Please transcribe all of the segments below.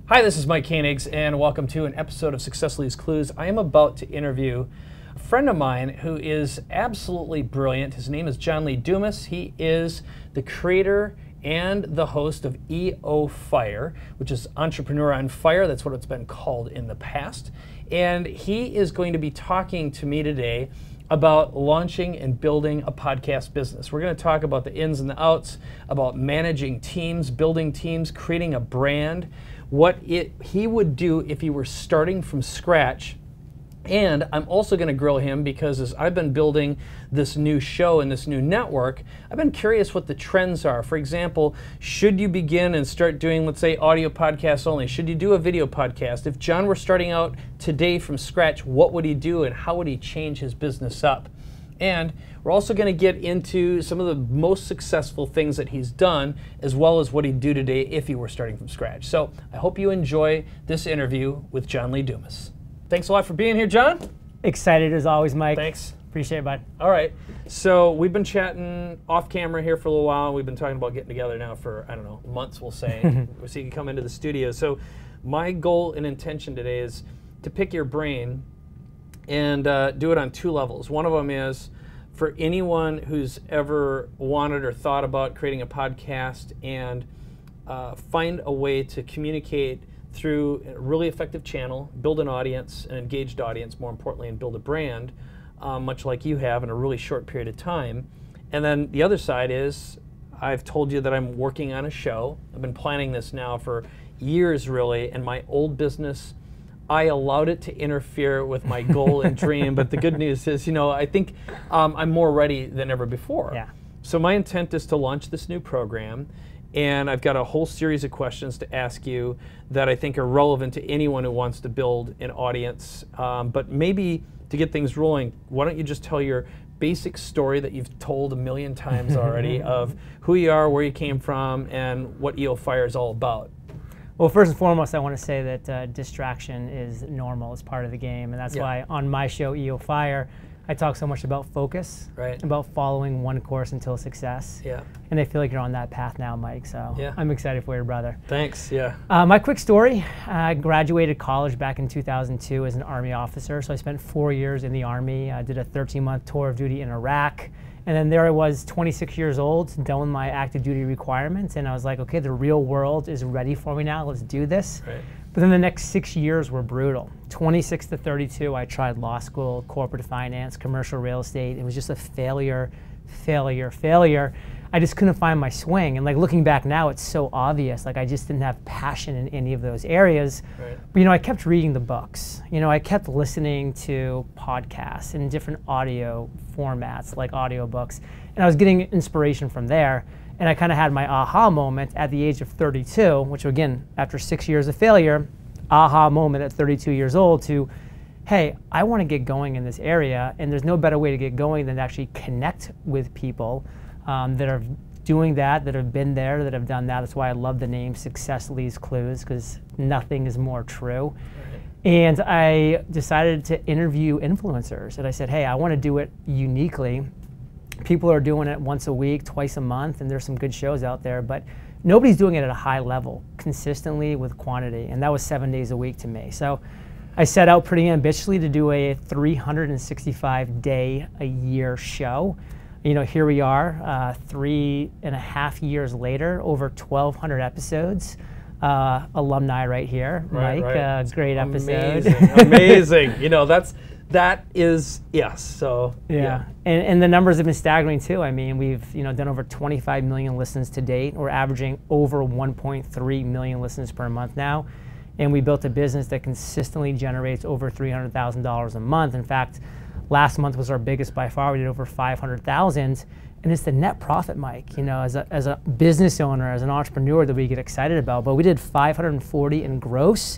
Hi, this is Mike Koenigs, and welcome to an episode of Success Leaves Clues. I am about to interview a friend of mine who is absolutely brilliant. His name is John Lee Dumas. He is the creator and the host of EO Fire, which is Entrepreneur on Fire. That's what it's been called in the past. And he is going to be talking to me today about launching and building a podcast business. We're going to talk about the ins and the outs, about managing teams, building teams, creating a brand, what he would do if he were starting from scratch. And I'm also going to grill him because as I've been building this new show and this new network, I've been curious what the trends are. For example, should you begin and start doing, let's say, audio podcasts only? Should you do a video podcast? If John were starting out today from scratch, what would he do and how would he change his business up? And we're also going to get into some of the most successful things that he's done, as well as what he'd do today if he were starting from scratch. So I hope you enjoy this interview with John Lee Dumas. Thanks a lot for being here, John. Excited as always, Mike. Thanks. Appreciate it, bud. All right. So we've been chatting off camera here for a little while. We've been talking about getting together now for, I don't know, months, we'll say, so you can come into the studio. So my goal and intention today is to pick your brain and do it on two levels. One of them is for anyone who's ever wanted or thought about creating a podcast and find a way to communicate through a really effective channel, build an audience, an engaged audience, more importantly, and build a brand, much like you have in a really short period of time. And then the other side is, I've told you that I'm working on a show. I've been planning this now for years, really, and my old business, I allowed it to interfere with my goal and dream, but the good news is, I think I'm more ready than ever before. Yeah. So my intent is to launch this new program, and I've got a whole series of questions to ask you that I think are relevant to anyone who wants to build an audience. But maybe to get things rolling, why don't you just tell your basic story that you've told a million times already of who you are, where you came from, and what EO Fire is all about. Well, first and foremost, I want to say that distraction is normal. It's part of the game, and that's why on my show, EO Fire, I talk so much about focus, about following one course until success. Yeah. And I feel like you're on that path now, Mike, so I'm excited for you, brother. Thanks, yeah. My quick story, I graduated college back in 2002 as an Army officer, so I spent 4 years in the Army. I did a 13-month tour of duty in Iraq, and then there I was, 26 years old, done with my active duty requirements, and I was like, okay, the real world is ready for me now, let's do this. Right. But then the next 6 years were brutal. 26 to 32, I tried law school, corporate finance, commercial real estate. It was just a failure. I just couldn't find my swing. And like looking back now, it's so obvious. Like I just didn't have passion in any of those areas. Right. But I kept reading the books. I kept listening to podcasts in different audio formats, like audiobooks. And I was getting inspiration from there. And I kind of had my aha moment at the age of 32, which again, after 6 years of failure, aha moment at 32 years old to, hey, I want to get going in this area, and there's no better way to get going than to actually connect with people that are doing that have been there, that have done that. That's why I love the name Success Leaves Clues, because nothing is more true. Right. And I decided to interview influencers, and I said, hey, I want to do it uniquely. People are doing it once a week, twice a month, and there's some good shows out there, but nobody's doing it at a high level, consistently with quantity, and that was 7 days a week to me. So I set out pretty ambitiously to do a 365-day-a-year show. Here we are, 3.5 years later, over 1,200 episodes. Alumni right here, Mike, great episode. Amazing, that is, yes, so. Yeah, and the numbers have been staggering too. I mean, we've done over 25 million listens to date. We're averaging over 1.3 million listens per month now. And we built a business that consistently generates over $300,000 a month. In fact, last month was our biggest by far. We did over 500,000. And it's the net profit, Mike, as a business owner, as an entrepreneur that we get excited about. But we did 540 in gross.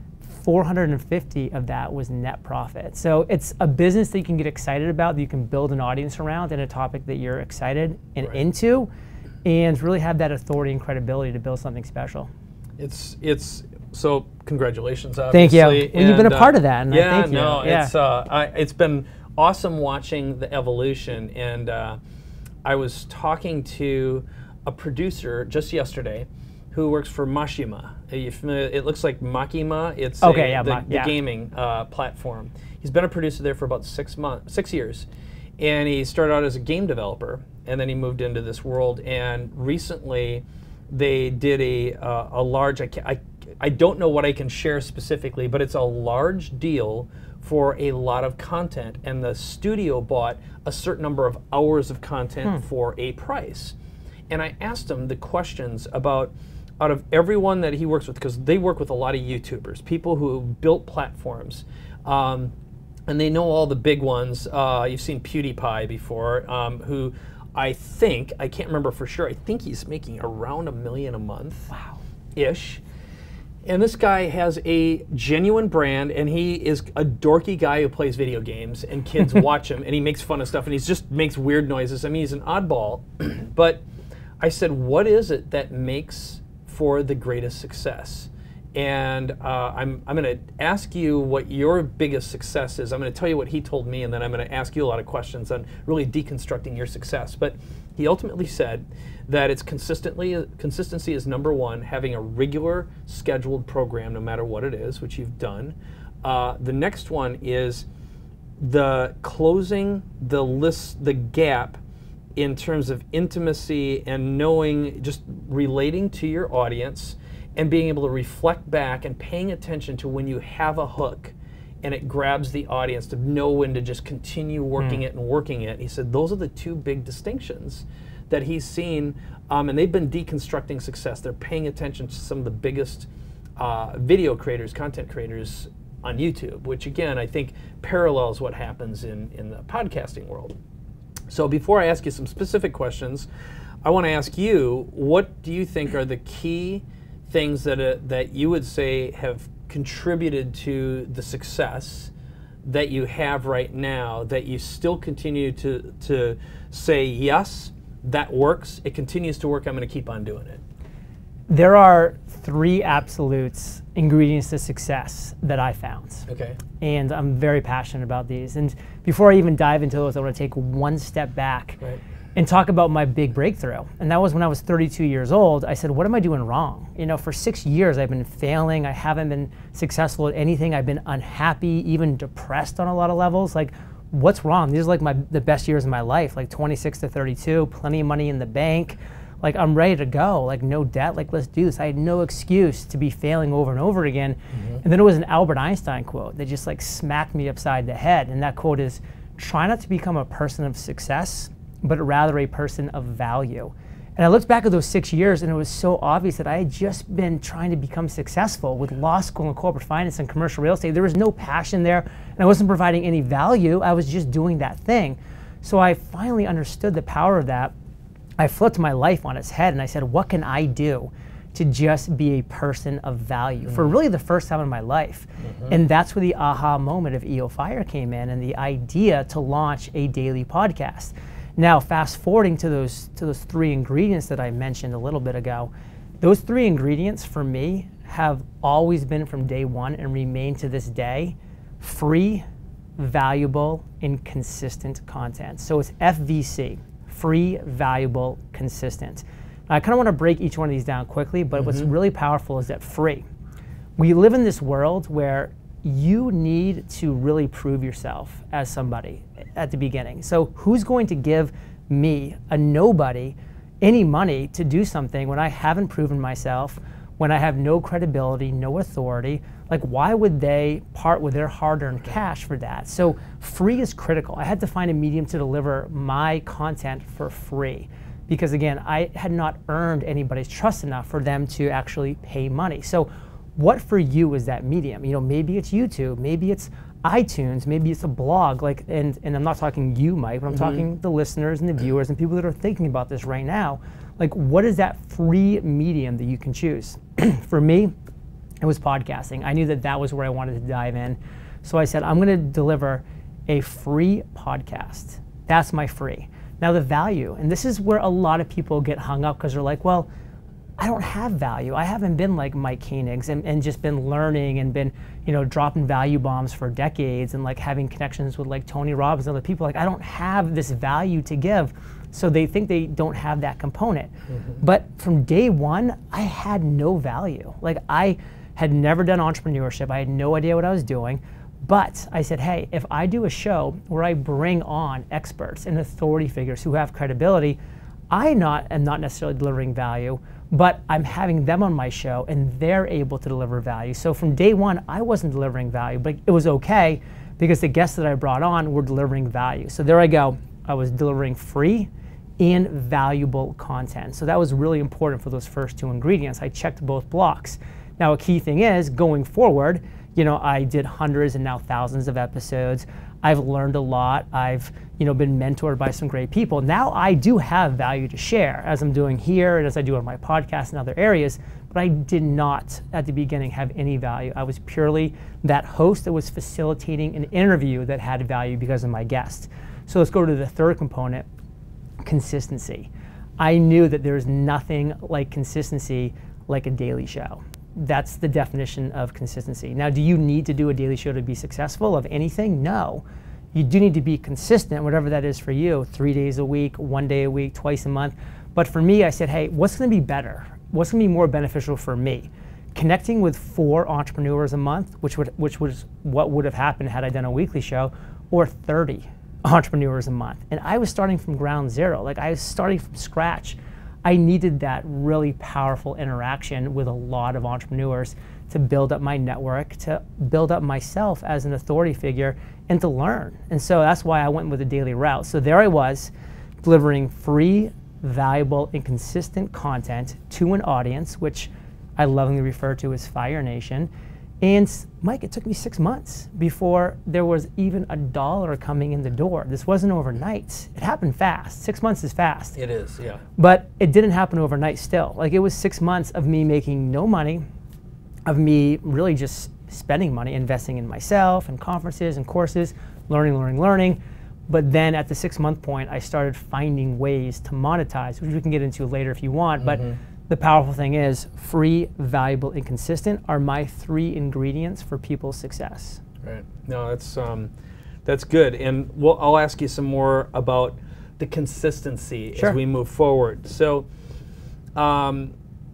450 of that was net profit. So it's a business that you can get excited about, that you can build an audience around, and a topic that you're excited and into, and really have that authority and credibility to build something special. It's so congratulations, obviously. Thank you. Well, you've been a part of that, and yeah, I thank you. No, it's been awesome watching the evolution, and I was talking to a producer just yesterday who works for Machinima. Are you familiar? It looks like Machinima. It's the gaming platform. He's been a producer there for about 6 years, and he started out as a game developer, and then he moved into this world. And recently, they did a large. I don't know what I can share specifically, but it's a large deal for a lot of content, and the studio bought a certain number of hours of content for a price. And I asked him the questions about, out of everyone that he works with, because they work with a lot of YouTubers, people who built platforms, and they know all the big ones. You've seen PewDiePie before, who I can't remember for sure, I think he's making around $1 million a month. Wow. Ish. And this guy has a genuine brand, and he is a dorky guy who plays video games, and kids watch him, and he makes fun of stuff, and he just makes weird noises. I mean, he's an oddball. But I said, what is it that makes for the greatest success? And I'm going to ask you what your biggest success is. I'm going to tell you what he told me, and then I'm going to ask you a lot of questions on really deconstructing your success. But he ultimately said that it's consistency is number one, having a regular scheduled program no matter what it is, which you've done. The next one is closing the gap in terms of intimacy and knowing, just relating to your audience and being able to reflect back and paying attention to when you have a hook and it grabs the audience, to know when to just continue working it and working it. He said those are the two big distinctions that he's seen, and they've been deconstructing success. They're paying attention to some of the biggest video creators, content creators on YouTube, which again, I think parallels what happens in the podcasting world. So before I ask you some specific questions, I want to ask you, what do you think are the key things that you would say have contributed to the success that you have right now, that you still continue to say, yes, that works, it continues to work, I'm going to keep on doing it? There are 3 absolute ingredients to success that I found. Okay. And I'm very passionate about these. And before I even dive into those, I want to take one step back and talk about my big breakthrough. And that was when I was 32 years old. I said, what am I doing wrong? You know, for 6 years I've been failing. I haven't been successful at anything. I've been unhappy, even depressed on a lot of levels. Like, what's wrong? These are like the best years of my life, like 26 to 32, plenty of money in the bank. Like, I'm ready to go, like no debt, like let's do this. I had no excuse to be failing over and over again. And then it was an Albert Einstein quote that just like smacked me upside the head. And that quote is, try not to become a person of success, but rather a person of value. And I looked back at those 6 years, and it was so obvious that I had just been trying to become successful with law school and corporate finance and commercial real estate. There was no passion there, and I wasn't providing any value. I was just doing that thing. So I finally understood the power of that. I flipped my life on its head, and I said, what can I do to just be a person of value for really the first time in my life? And that's where the aha moment of EO Fire came in, and the idea to launch a daily podcast. Now, fast forwarding to those 3 ingredients that I mentioned a little bit ago, those 3 ingredients for me have always been, from day one and remain to this day, free, valuable, and consistent content. So it's FVC, free, valuable, consistent. Now, I kind of want to break each one of these down quickly, but what's really powerful is that free. We live in this world where you need to really prove yourself as somebody at the beginning. So who's going to give me, a nobody, any money to do something when I haven't proven myself, when I have no credibility, no authority? Like, why would they part with their hard-earned cash for that? So free is critical. I had to find a medium to deliver my content for free, because again, I had not earned anybody's trust enough for them to actually pay money. So what for you is that medium? You know, maybe it's YouTube, maybe it's iTunes, maybe it's a blog, like, and I'm not talking you, Mike, but I'm talking the listeners and the viewers and people that are thinking about this right now. Like, what is that free medium that you can choose? For me, it was podcasting. I knew that that was where I wanted to dive in. So I said, I'm going to deliver a free podcast. That's my free. Now the value, and this is where a lot of people get hung up, because they're like, well, I don't have value. I haven't been like Mike Koenigs and just been learning and been, you know, dropping value bombs for decades and like having connections with like Tony Robbins and other people. Like, I don't have this value to give. So they think they don't have that component. But from day one, I had no value. Like, I had never done entrepreneurship. I had no idea what I was doing. But I said, hey, if I do a show where I bring on experts and authority figures who have credibility, I am not necessarily delivering value, but I'm having them on my show and they're able to deliver value. So from day one, I wasn't delivering value, but it was okay because the guests that I brought on were delivering value. So there I go. I was delivering free and valuable content. So that was really important for those first two ingredients. I checked both blocks. Now, a key thing is going forward, you know, I did hundreds and now thousands of episodes. I've learned a lot. I've, you know, been mentored by some great people. Now I do have value to share, as I'm doing here and as I do on my podcast and other areas, but I did not at the beginning have any value. I was purely that host that was facilitating an interview that had value because of my guest. So let's go to the third component, consistency. I knew that there's nothing like consistency like a daily show. That's the definition of consistency. Now, do you need to do a daily show to be successful of anything? No. You do need to be consistent, whatever that is for you, 3 days a week, 1 day a week, twice a month. But for me, I said, hey, what's gonna be better? What's gonna be more beneficial for me? Connecting with 4 entrepreneurs a month, which was what would have happened had I done a weekly show, or 30 entrepreneurs a month. And I was starting from ground zero. Like, I was starting from scratch. I needed that really powerful interaction with a lot of entrepreneurs to build up my network, to build up myself as an authority figure, and to learn. And so that's why I went with a daily route. So there I was, delivering free, valuable, and consistent content to an audience, which I lovingly refer to as Fire Nation. And Mike, it took me 6 months before there was even $1 coming in the door. This wasn't overnight. It happened fast. 6 months is fast. It is, yeah. But it didn't happen overnight still. Like, it was 6 months of me making no money, of me really just spending money, investing in myself and conferences and courses, learning. But then at the 6 month point, I started finding ways to monetize, which we can get into later if you want. But the powerful thing is free, valuable, and consistent are my 3 ingredients for people's success. Right. No, that's good. And I'll ask you some more about the consistency as we move forward. So I'm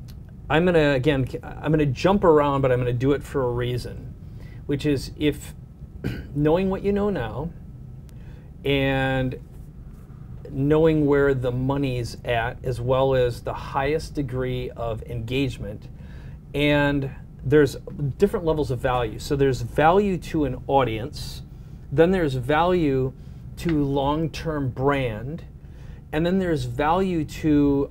gonna jump around, but I'm gonna do it for a reason, which is if knowing what you know now and knowing where the money's at, as well as the highest degree of engagement, and there's different levels of value. So there's value to an audience, then there's value to long-term brand, and then there's value to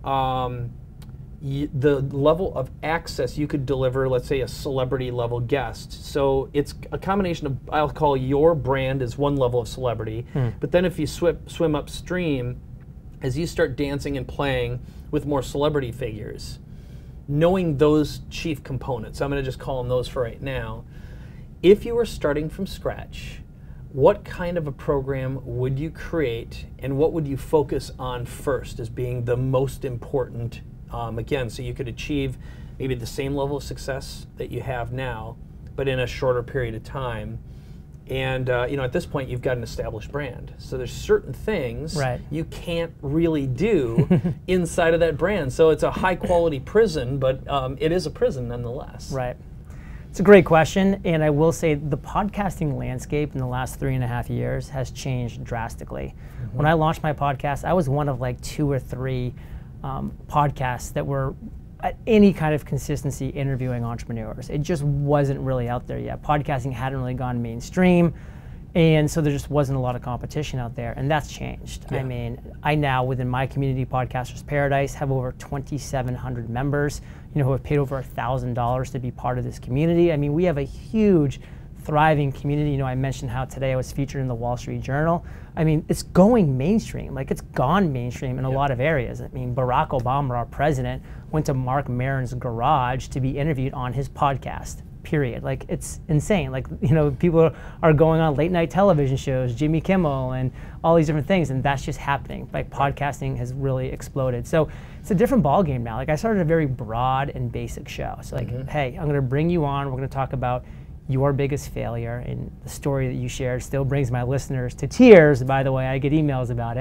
the level of access you could deliver, let's say a celebrity level guest. So it's a combination of, I'll call your brand as one level of celebrity, but then if you swim upstream, as you start dancing and playing with more celebrity figures, knowing those chief components, I'm gonna just call them those for right now. If you were starting from scratch, what kind of a program would you create and what would you focus on first as being the most important, again, so you could achieve maybe the same level of success that you have now, but in a shorter period of time. And you know, at this point, you've got an established brand. So there's certain things you can't really do inside of that brand. So it's a high quality prison, but it is a prison nonetheless. Right. It's a great question, and I will say the podcasting landscape in the last 3.5 years has changed drastically. When I launched my podcast, I was one of like 2 or 3 podcasts that were at any kind of consistency interviewing entrepreneurs. It just wasn't really out there yet. Podcasting hadn't really gone mainstream, and so there just wasn't a lot of competition out there, and that's changed. I mean, I now, within my community, Podcasters Paradise, have over 2,700 members, you know, who have paid over $1,000 to be part of this community. I mean, we have a huge, thriving community. You know, I mentioned how today I was featured in the Wall Street Journal. I mean, it's going mainstream. Like, it's gone mainstream in a lot of areas. I mean, Barack Obama, our president, went to Mark Maron's garage to be interviewed on his podcast, period. Like, it's insane. Like, you know, people are going on late night television shows, Jimmy Kimmel and all these different things, and that's just happening. Like, podcasting has really exploded. So it's a different ballgame now. Like, I started a very broad and basic show. So like, hey, I'm gonna bring you on, we're gonna talk about your biggest failure, and the story that you shared still brings my listeners to tears, by the way. I get emails about it.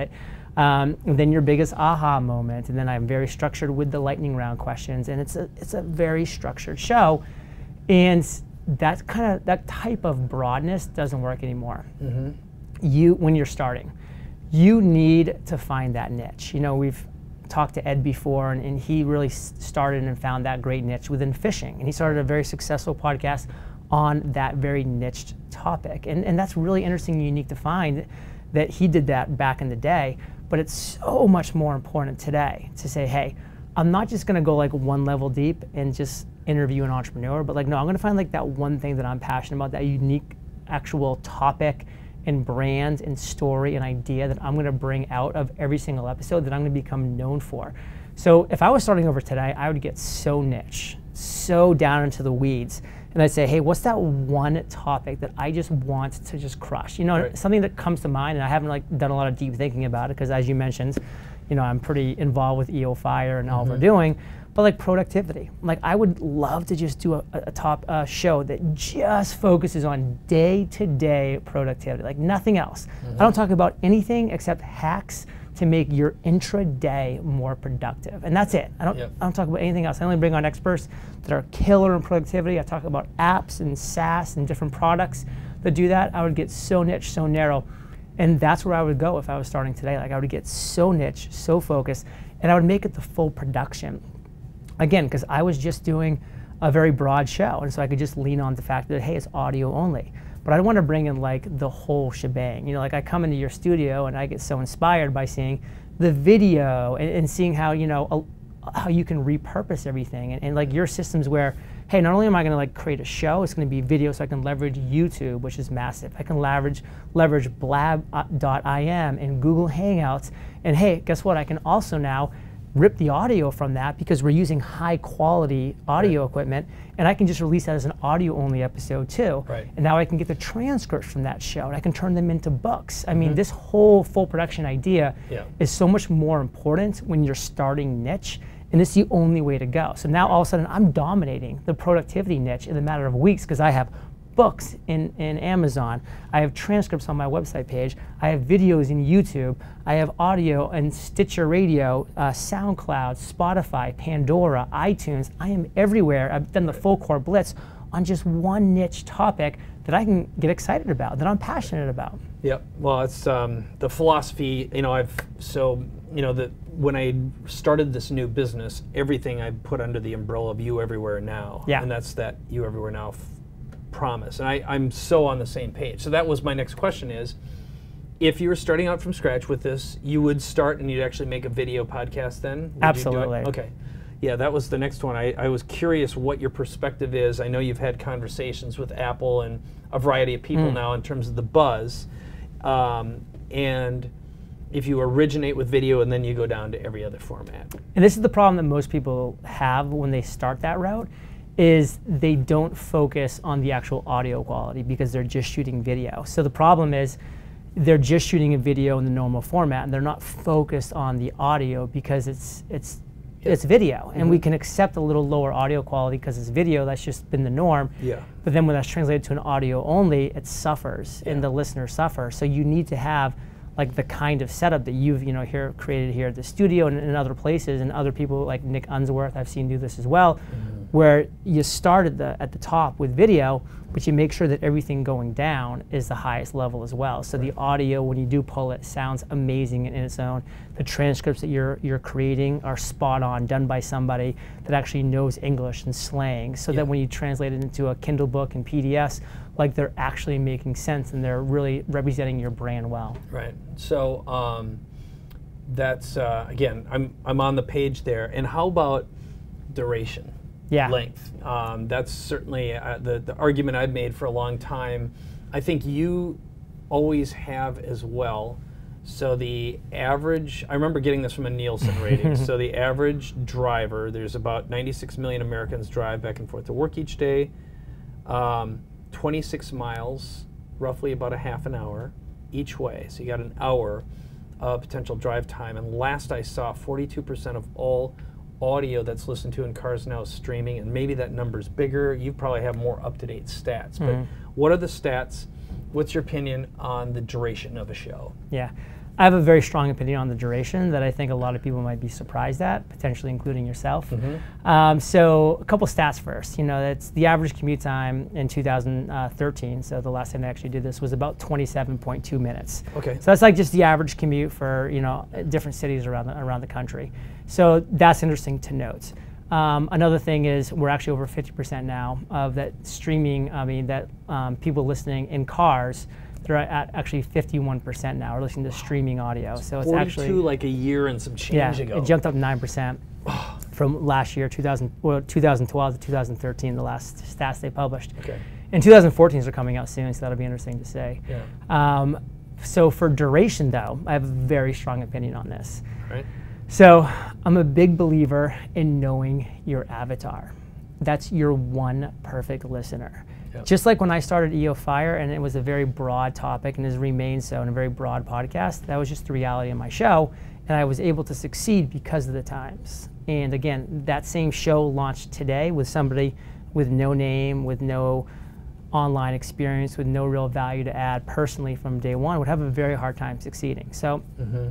And then your biggest aha moment, and then I'm very structured with the lightning round questions, and it's a very structured show, and that type of broadness doesn't work anymore. When you're starting, you need to find that niche. You know, we've talked to Ed before, and he really started and found that great niche within fishing, and he started a very successful podcast on that very niched topic, and that's really interesting and unique to find that he did that back in the day. But it's so much more important today to say, hey, I'm not just gonna go like one level deep and just interview an entrepreneur, but like, no, I'm gonna find like that one thing that I'm passionate about, that unique actual topic and brand and story and idea that I'm gonna bring out of every single episode that I'm gonna become known for. So if I was starting over today, I would get so niche, so down into the weeds, and I'd say, hey, what's that one topic that I just want to just crush? You know, something that comes to mind, and I haven't like done a lot of deep thinking about it, because as you mentioned, you know, I'm pretty involved with EO Fire and all we're doing, but like productivity. Like I would love to just do a top show that just focuses on day-to-day productivity, like nothing else. I don't talk about anything except hacks to make your intraday more productive, and that's it. I don't talk about anything else. I only bring on experts that are killer in productivity. I talk about apps and SaaS and different products that do that. I would get so niche, so narrow, and that's where I would go if I was starting today. Like I would get so niche, so focused, and I would make it the full production. Again, because I was just doing a very broad show, and so I could just lean on the fact that, hey, it's audio only. But I want to bring in like the whole shebang. You know, like I come into your studio and I get so inspired by seeing the video and seeing how, you know, how you can repurpose everything, and like your systems where, hey, not only am I going to like create a show, it's going to be video, so I can leverage YouTube, which is massive. I can leverage blab.im and Google Hangouts, and hey, guess what? I can also now rip the audio from that, because we're using high quality audio equipment, and I can just release that as an audio only episode too. And now I can get the transcripts from that show, and I can turn them into books. I mean, this whole full production idea is so much more important when you're starting niche, and it's the only way to go. So now all of a sudden I'm dominating the productivity niche in a matter of weeks, because I have books in Amazon, I have transcripts on my website page, I have videos in YouTube, I have audio and Stitcher Radio, SoundCloud, Spotify, Pandora, iTunes. I am everywhere. I've done the full core blitz on just one niche topic that I can get excited about, that I'm passionate about. Yep. Well, it's the philosophy. You know, when I started this new business, everything I put under the umbrella of You Everywhere Now, and that's that You Everywhere Now promise, and I'm so on the same page. So that was my next question: is if you were starting out from scratch with this, you would start and you'd actually make a video podcast then? Absolutely. Okay. Yeah, that was the next one. I was curious what your perspective is. I know you've had conversations with Apple and a variety of people now in terms of the buzz, and if you originate with video and then you go down to every other format. And this is the problem that most people have when they start that route, is they don't focus on the actual audio quality because they're just shooting video. So the problem is they're just shooting a video in the normal format, and they're not focused on the audio because it's video, and we can accept a little lower audio quality because it's video. That's just been the norm. But then when that's translated to an audio only, it suffers, and the listener suffers. So you need to have like the kind of setup that you've created here at the studio and in other places, and other people like Nick Unsworth I've seen do this as well, where you start at the top with video, but you make sure that everything going down is the highest level as well. So the audio, when you do pull it, sounds amazing in its own. The transcripts that you're creating are spot on, done by somebody that actually knows English and slang, so that when you translate it into a Kindle book and PDFs, like they're actually making sense and they're really representing your brand well. Right. So that's again, I'm on the page there. And how about duration? Length. That's certainly the argument I've made for a long time. I think you always have as well. So the average, I remember getting this from a Nielsen rating, so the average driver, there's about 96 million Americans drive back and forth to work each day, 26 miles, roughly about a half an hour each way. So you got an hour of potential drive time. And last I saw, 42% of all audio that's listened to in cars now is streaming, and maybe that number's bigger. You probably have more up-to-date stats, but what are the stats? What's your opinion on the duration of a show? Yeah, I have a very strong opinion on the duration that I think a lot of people might be surprised at, potentially including yourself. So a couple stats first. That's the average commute time in 2013. So the last time I actually did this was about 27.2 minutes. Okay. So that's like just the average commute for different cities around the country. So that's interesting to note. Another thing is we're actually over 50% now of that streaming. People listening in cars. They're at actually 51% now are listening to streaming audio. So it's 42 actually like a year and some change ago. It jumped up 9% from last year, 2012 to 2013, the last stats they published. Okay. And 2014s are coming out soon, so that'll be interesting to say. Yeah. So for duration, though, I have a very strong opinion on this. Right. So I'm a big believer in knowing your avatar. That's your one perfect listener. Yep. Just like when I started EO Fire, and it was a very broad topic and has remained so in a very broad podcast, that was just the reality of my show, and I was able to succeed because of the times. And again, that same show launched today with somebody with no name, with no online experience, with no real value to add personally from day one, would have a very hard time succeeding. So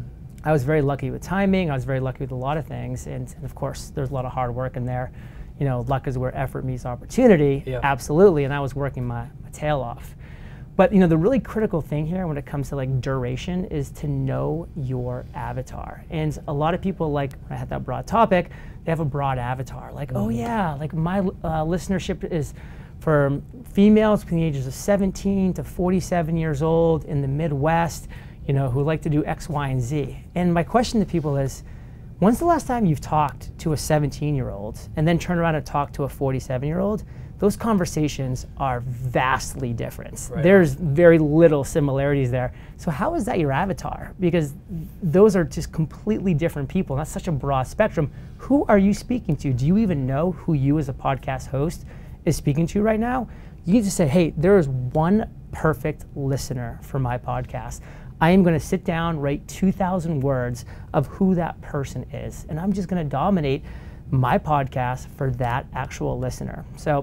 I was very lucky with timing, I was very lucky with a lot of things, and of course, there's a lot of hard work in there. Luck is where effort meets opportunity, absolutely, and I was working my tail off. But the really critical thing here when it comes to like duration is to know your avatar. And a lot of people, like when I had that broad topic, they have a broad avatar. Like, oh yeah, like my listenership is for females between the ages of 17 to 47 years old in the Midwest, who like to do X, Y, and Z. And my question to people is, when's the last time you've talked to a 17-year-old and then turned around and talked to a 47-year-old? Those conversations are vastly different. Right. There's very little similarities there. So how is that your avatar? Because those are just completely different people. That's such a broad spectrum. Who are you speaking to? Do you even know who you as a podcast host is speaking to right now? You need to say, hey, there is one perfect listener for my podcast. I am going to sit down, write 2,000 words of who that person is, and I'm just going to dominate my podcast for that actual listener. So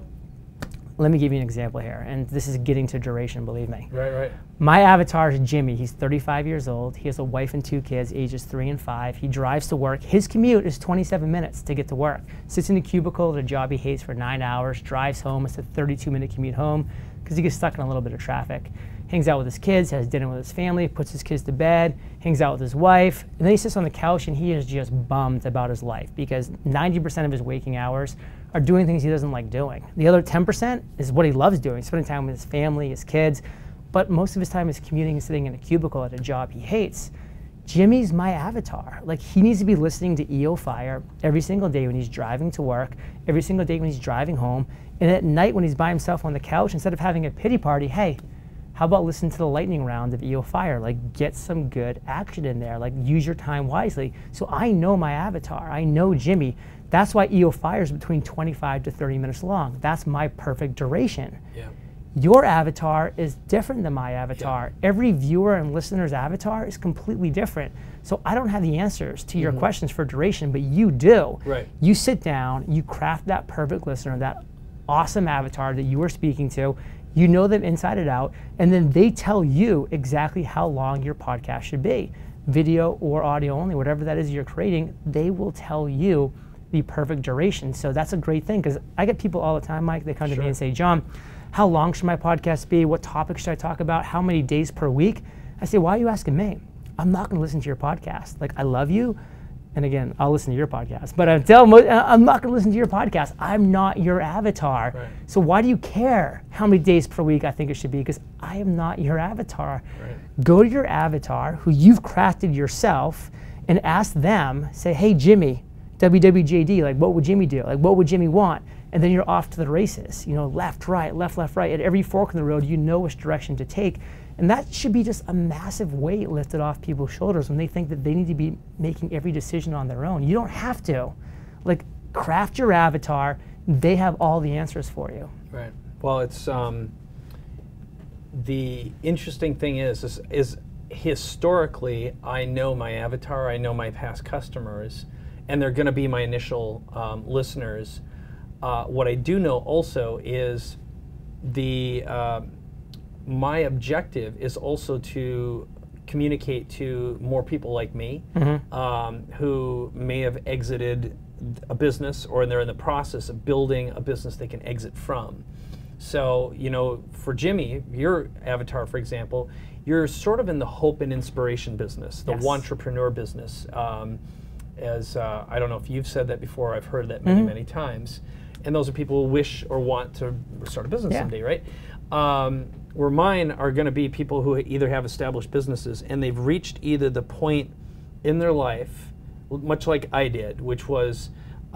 let me give you an example here, and this is getting to duration, believe me. Right. My avatar is Jimmy. He's 35 years old. He has a wife and 2 kids, ages 3 and 5. He drives to work. His commute is 27 minutes to get to work. Sits in a cubicle at a job he hates for 9 hours, drives home. It's a 32-minute commute home because he gets stuck in a little bit of traffic. Hangs out with his kids, has dinner with his family, puts his kids to bed, hangs out with his wife, and then he sits on the couch and he is just bummed about his life because 90% of his waking hours are doing things he doesn't like doing. The other 10% is what he loves doing, spending time with his family, his kids, but most of his time is commuting and sitting in a cubicle at a job he hates. Jimmy's my avatar. Like, he needs to be listening to EO Fire every single day when he's driving to work, every single day when he's driving home, and at night when he's by himself on the couch, instead of having a pity party, hey, how about listen to the lightning round of EO Fire? Like, get some good action in there. Like, use your time wisely. So I know my avatar. I know Jimmy. That's why EO Fire is between 25 to 30 minutes long. That's my perfect duration. Yeah. Your avatar is different than my avatar. Yeah. Every viewer and listener's avatar is completely different. So I don't have the answers to your questions for duration, but you do. Right. You sit down, you craft that perfect listener, that awesome avatar that you are speaking to. You know them inside and out, and then they tell you exactly how long your podcast should be. Video or audio only, whatever that is you're creating, they will tell you the perfect duration. So that's a great thing, because I get people all the time, Mike, they come to me and say, John, how long should my podcast be? What topic should I talk about? How many days per week? I say, why are you asking me? I'm not gonna listen to your podcast. Like, I love you, and again, I'll listen to your podcast, but I'm not gonna listen to your podcast. I'm not your avatar. Right. So why do you care how many days per week I think it should be? Because I am not your avatar. Right. Go to your avatar, who you've crafted yourself, and ask them, say, hey, Jimmy, WWJD, like, what would Jimmy do? Like, what would Jimmy want? And then you're off to the races. Left, right, left, right. At every fork in the road, you know which direction to take. And that should be just a massive weight lifted off people's shoulders when they think that they need to be making every decision on their own. You don't have to. Like, craft your avatar. They have all the answers for you. Right. Well, it's the interesting thing is historically, I know my avatar, I know my past customers, and they're going to be my initial listeners. What I do know also is my objective is also to communicate to more people like me who may have exited a business, or they're in the process of building a business they can exit from. So, you know, for Jimmy, your avatar, for example, you're sort of in the hope and inspiration business, the entrepreneur business. I don't know if you've said that before, I've heard that many, many times. And those are people who wish or want to start a business someday, right? Where mine are going to be people who either have established businesses and they've reached either the point in their life, much like I did, which was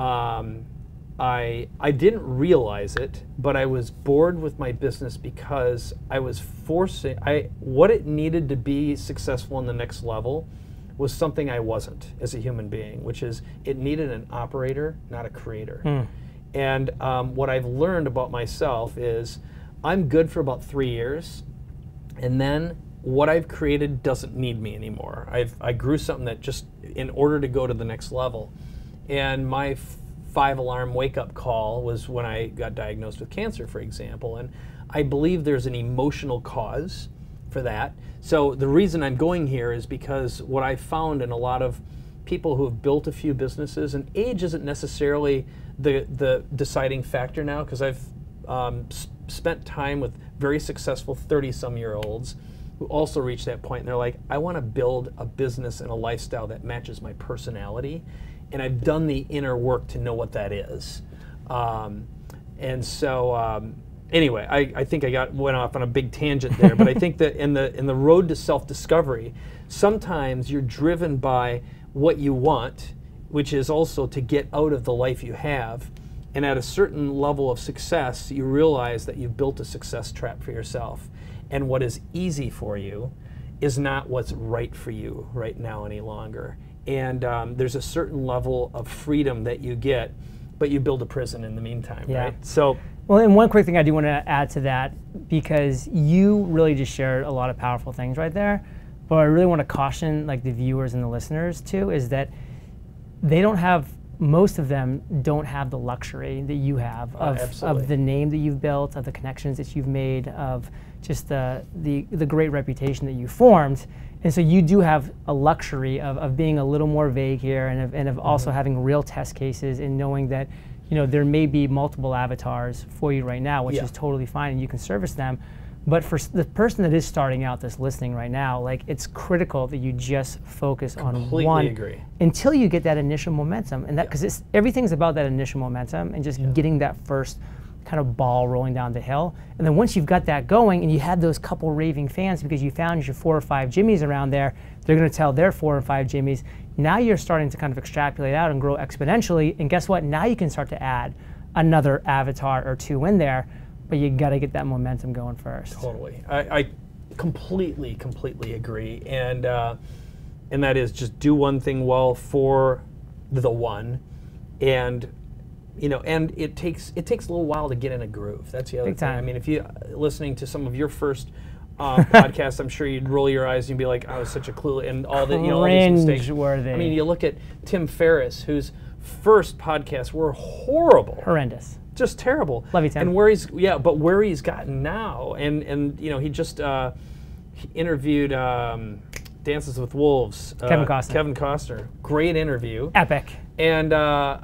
I didn't realize it, but I was bored with my business because I was forcing, what it needed to be successful in the next level was something I wasn't as a human being, which is it needed an operator, not a creator. And what I've learned about myself is I'm good for about 3 years, and then what I've created doesn't need me anymore. I grew something that just, in order to go to the next level. And my 5-alarm wake-up call was when I got diagnosed with cancer, for example. And I believe there's an emotional cause for that. So the reason I'm going here is because what I found in a lot of people who have built a few businesses, and age isn't necessarily the deciding factor now, because I've spent time with very successful 30-some-year-olds who also reach that point, and they're like, I want to build a business and a lifestyle that matches my personality, and I've done the inner work to know what that is. Anyway, I think I went off on a big tangent there, but I think that in the road to self-discovery, sometimes you're driven by what you want, which is also to get out of the life you have. And at a certain level of success, you realize that you've built a success trap for yourself. And what is easy for you is not what's right for you right now any longer. And there's a certain level of freedom that you get, but you build a prison in the meantime, right? So, well, and one quick thing I do want to add to that, because you really just shared a lot of powerful things right there, but I really want to caution like the viewers and the listeners too, is that they don't have, most of them don't have the luxury that you have of the name that you've built, of the connections that you've made, of just the great reputation that you formed. And so you do have a luxury of being a little more vague here, and of also having real test cases, and knowing that, you know, there may be multiple avatars for you right now, which is totally fine, and you can service them. But for the person that is starting out that's listening right now, like, it's critical that you just focus on one until you get that initial momentum. And that, because everything's about that initial momentum and just getting that first kind of ball rolling down the hill. And then once you've got that going and you had those couple raving fans because you found your 4 or 5 Jimmys around there, they're going to tell their 4 or 5 Jimmys. Now you're starting to kind of extrapolate out and grow exponentially. And guess what? Now you can start to add another avatar or 2 in there. But you got to get that momentum going first. Totally, I completely agree, and that is just do one thing well for the one, and you know, and it takes a little while to get in a groove. That's the other thing. I mean, if you listening to some of your first podcasts, I'm sure you'd roll your eyes and you'd be like, "I was such a clueless," and all the all these mistakes. Worthy. I mean, you look at Tim Ferriss, whose first podcasts were horrible, horrendous. Just terrible. Love you, Tim. And where he's gotten now, and you know, he just he interviewed Dances with Wolves. Kevin Costner. Kevin Costner. Great interview. Epic. And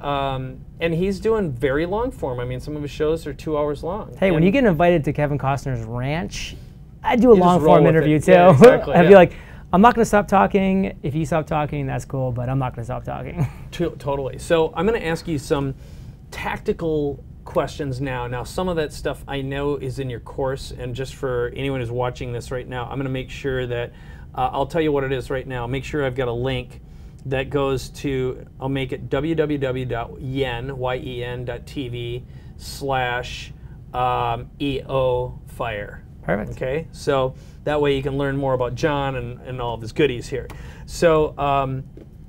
he's doing very long form. I mean, some of his shows are 2 hours long. Hey, when you get invited to Kevin Costner's ranch, I'd do a long form interview too. Yeah, exactly, I'd be like, I'm not going to stop talking. If you stop talking, that's cool, but I'm not going to stop talking. Totally. So I'm going to ask you some tactical questions now. Now, some of that stuff I know is in your course, and just for anyone who's watching this right now, I'm going to make sure that I'll tell you what it is right now. Make sure I've got a link that goes to, I'll make it www.yen.tv/EO-FIRE. Perfect. Okay, so that way you can learn more about John and all of his goodies here. So I'm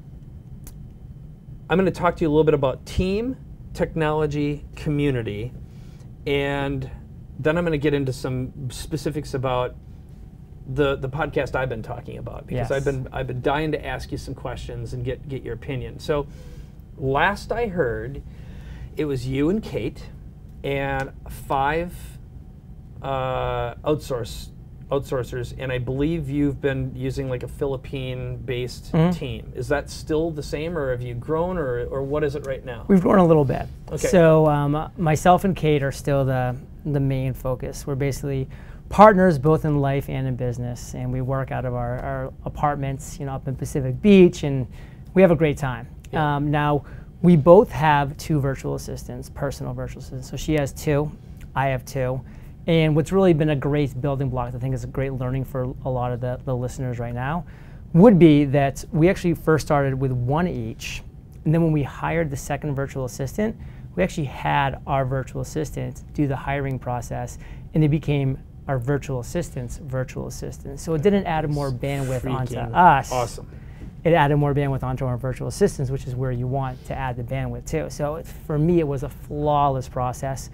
going to talk to you a little bit about team, technology, community, and then I'm going to get into some specifics about the podcast I've been talking about, because I've been dying to ask you some questions and get your opinion. So last I heard, it was you and Kate and 5 outsource outsourcers, and I believe you've been using like a Philippine-based team. Is that still the same, or have you grown, or what is it right now? We've grown a little bit. Okay. So myself and Kate are still the main focus. We're basically partners both in life and in business, and we work out of our apartments, up in Pacific Beach, and we have a great time. Yeah. Now, we both have 2 virtual assistants, personal virtual assistants. So she has 2, I have 2. And what's really been a great building block, I think is a great learning for a lot of the listeners right now, would be that we actually first started with 1 each. And then when we hired the second virtual assistant, we actually had our virtual assistant do the hiring process, and they became our virtual assistants' virtual assistants. So it didn't add more bandwidth onto us. Awesome. It added more bandwidth onto our virtual assistants, which is where you want to add the bandwidth too. So for me, it was a flawless process.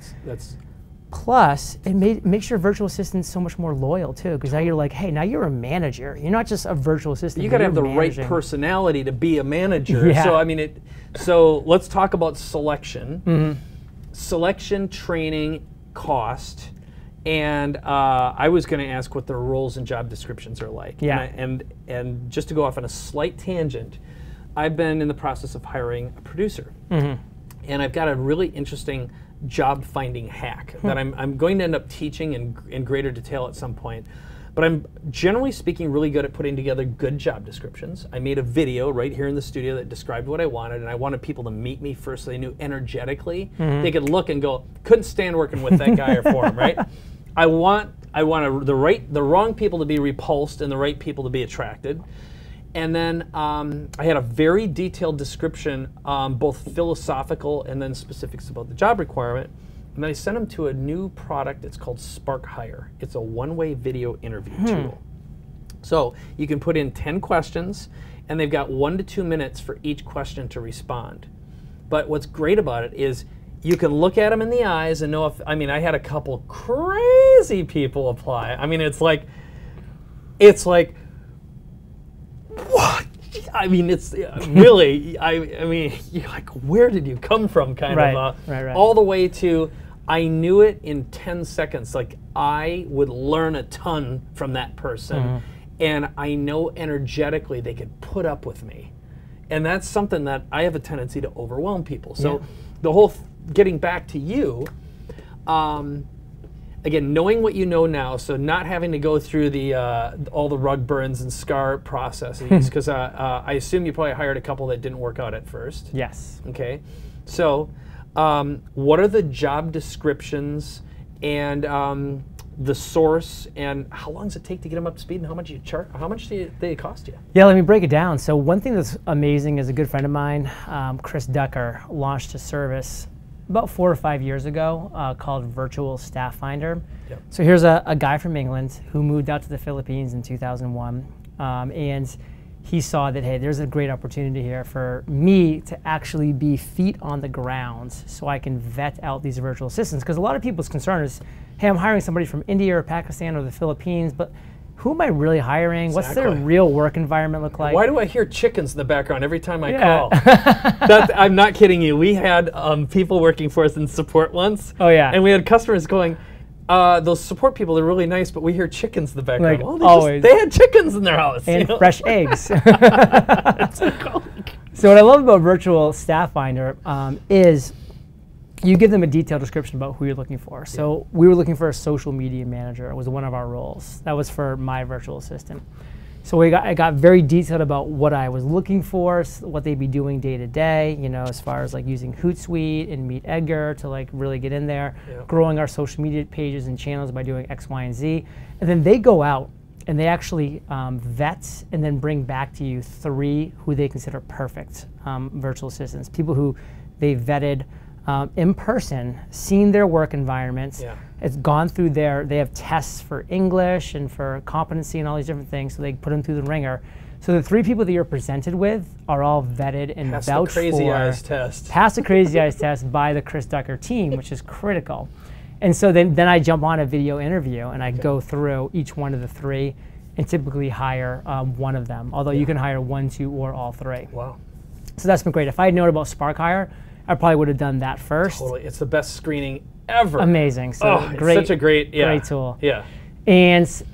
Plus, it makes your virtual assistant so much more loyal too, because now you're like, hey, now you're a manager. You're not just a virtual assistant. You got to have the right personality to be a manager. Yeah. So I mean, so let's talk about selection, selection, training, cost, and I was going to ask what the roles and job descriptions are like. Yeah. And just to go off on a slight tangent, I've been in the process of hiring a producer, and I've got a really interesting job finding hack that I'm going to end up teaching in greater detail at some point. But I'm generally speaking really good at putting together good job descriptions. I made a video right here in the studio that described what I wanted, and I wanted people to meet me first so they knew energetically. They could look and go, couldn't stand working with that guy or for him, right? I want the wrong people to be repulsed and the right people to be attracted. And then I had a very detailed description, both philosophical and then specifics about the job requirement. And then I sent them to a new product. It's called Spark Hire. It's a one-way video interview tool. So you can put in 10 questions, and they've got 1 to 2 minutes for each question to respond. But what's great about it is you can look at them in the eyes and know if, I mean, I had a couple crazy people apply. I mean, it's like, what? I mean, it's really, I mean, you're like, where did you come from, kind of, all the way to, I knew it in 10 seconds. Like, I would learn a ton from that person, and I know energetically they could put up with me. And that's something that I have a tendency to overwhelm people. So the whole, getting back to you, again, knowing what you know now, so not having to go through the all the rug burns and scar processes, because I assume you probably hired a couple that didn't work out at first. Yes. Okay. So what are the job descriptions and the source, and how long does it take to get them up to speed, and how much you charge? How much do they cost you? Yeah, let me break it down. So one thing that's amazing is a good friend of mine, Chris Ducker, launched a service about 4 or 5 years ago called Virtual Staff Finder. Yep. So here's a guy from England who moved out to the Philippines in 2001, and he saw that, hey, there's a great opportunity here for me to actually be feet on the ground so I can vet out these virtual assistants. Because a lot of people's concern is, hey, I'm hiring somebody from India or Pakistan or the Philippines, but who am I really hiring? Exactly. What's their real work environment look like? Why do I hear chickens in the background every time I call? I'm not kidding you. We had people working for us in support once. Oh, yeah. And we had customers going, those support people are really nice, but we hear chickens in the background. Like, well, they had chickens in their house. And fresh eggs. So So what I love about Virtual Staff Finder is you give them a detailed description about who you're looking for. So we were looking for a social media manager. It was one of our roles. That was for my virtual assistant. So I got very detailed about what I was looking for, what they'd be doing day to day, as far as like using Hootsuite and Meet Edgar to like really get in there, growing our social media pages and channels by doing X, Y, and Z. And then they go out and they actually vet and then bring back to you 3 who they consider perfect virtual assistants, people who they vetted in person, seen their work environments. It's gone through they have tests for English and for competency and all these different things, so they put them through the ringer. So the 3 people that you're presented with are all vetted and vouched for. Pass the crazy eyes test. Pass the crazy eyes test by the Chris Ducker team, which is critical. And so then I jump on a video interview and I go through each one of the 3 and typically hire one of them, although you can hire 1, 2, or all 3. Wow. So that's been great. If I had known about Spark Hire, I probably would have done that first. Totally. It's the best screening ever. Amazing. So it's such a great great tool. Yeah. And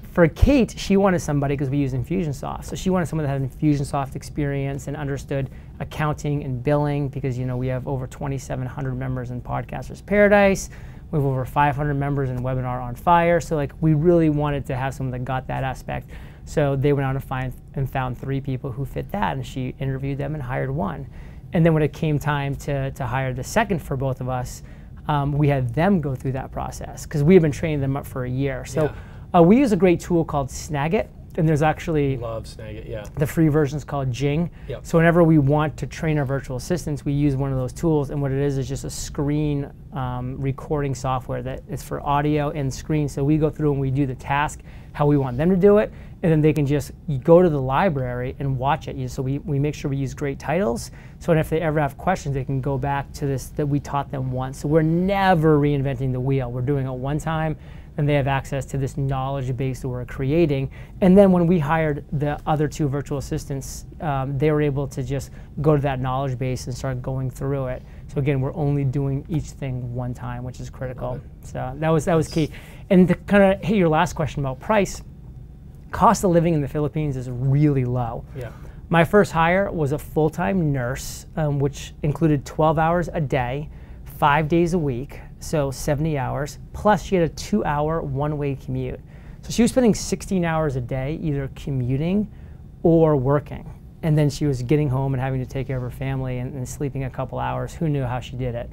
for Kate, she wanted somebody, because we use Infusionsoft, so she wanted someone that had Infusionsoft experience and understood accounting and billing, because we have over 2,700 members in Podcasters Paradise. We have over 500 members in Webinar on Fire. So we really wanted to have someone that got that aspect. So they went out and found 3 people who fit that, and she interviewed them and hired one. And then when it came time to hire the second for both of us, we had them go through that process, because we had been training them up for a year. So we use a great tool called Snagit, and there's actually love Snagit, yeah. The free version is called Jing. Yep. So whenever we want to train our virtual assistants, we use one of those tools, and what it is just a screen recording software that is for audio and screen. So we go through and we do the task how we want them to do it, and then they can just go to the library and watch it. So we make sure we use great titles, so if they ever have questions, they can go back to this that we taught them once. So we're never reinventing the wheel. We're doing it one time, and they have access to this knowledge base that we're creating. And then when we hired the other 2 virtual assistants, they were able to just go to that knowledge base and start going through it. So again, we're only doing each thing one time, which is critical. So that was key. And to kind of hit your last question about price, cost of living in the Philippines is really low. Yeah. My first hire was a full-time nurse, which included 12 hours a day, 5 days a week, so 70 hours, plus she had a 2-hour one-way commute. So she was spending 16 hours a day either commuting or working. And then she was getting home and having to take care of her family and sleeping a couple hours. Who knew how she did it?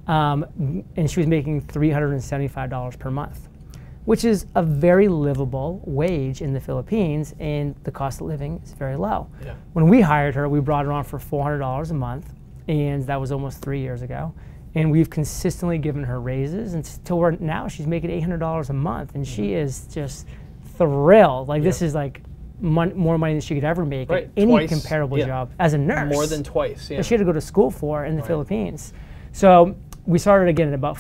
And she was making $375 per month, which is a very livable wage in the Philippines, and the cost of living is very low. Yeah. When we hired her, we brought her on for $400 a month, and that was almost 3 years ago. And we've consistently given her raises until now she's making $800 a month, and she is just thrilled. This is more money than she could ever make at any comparable job as a nurse. More than twice, yeah. That she had to go to school for in the Philippines. So we started again at about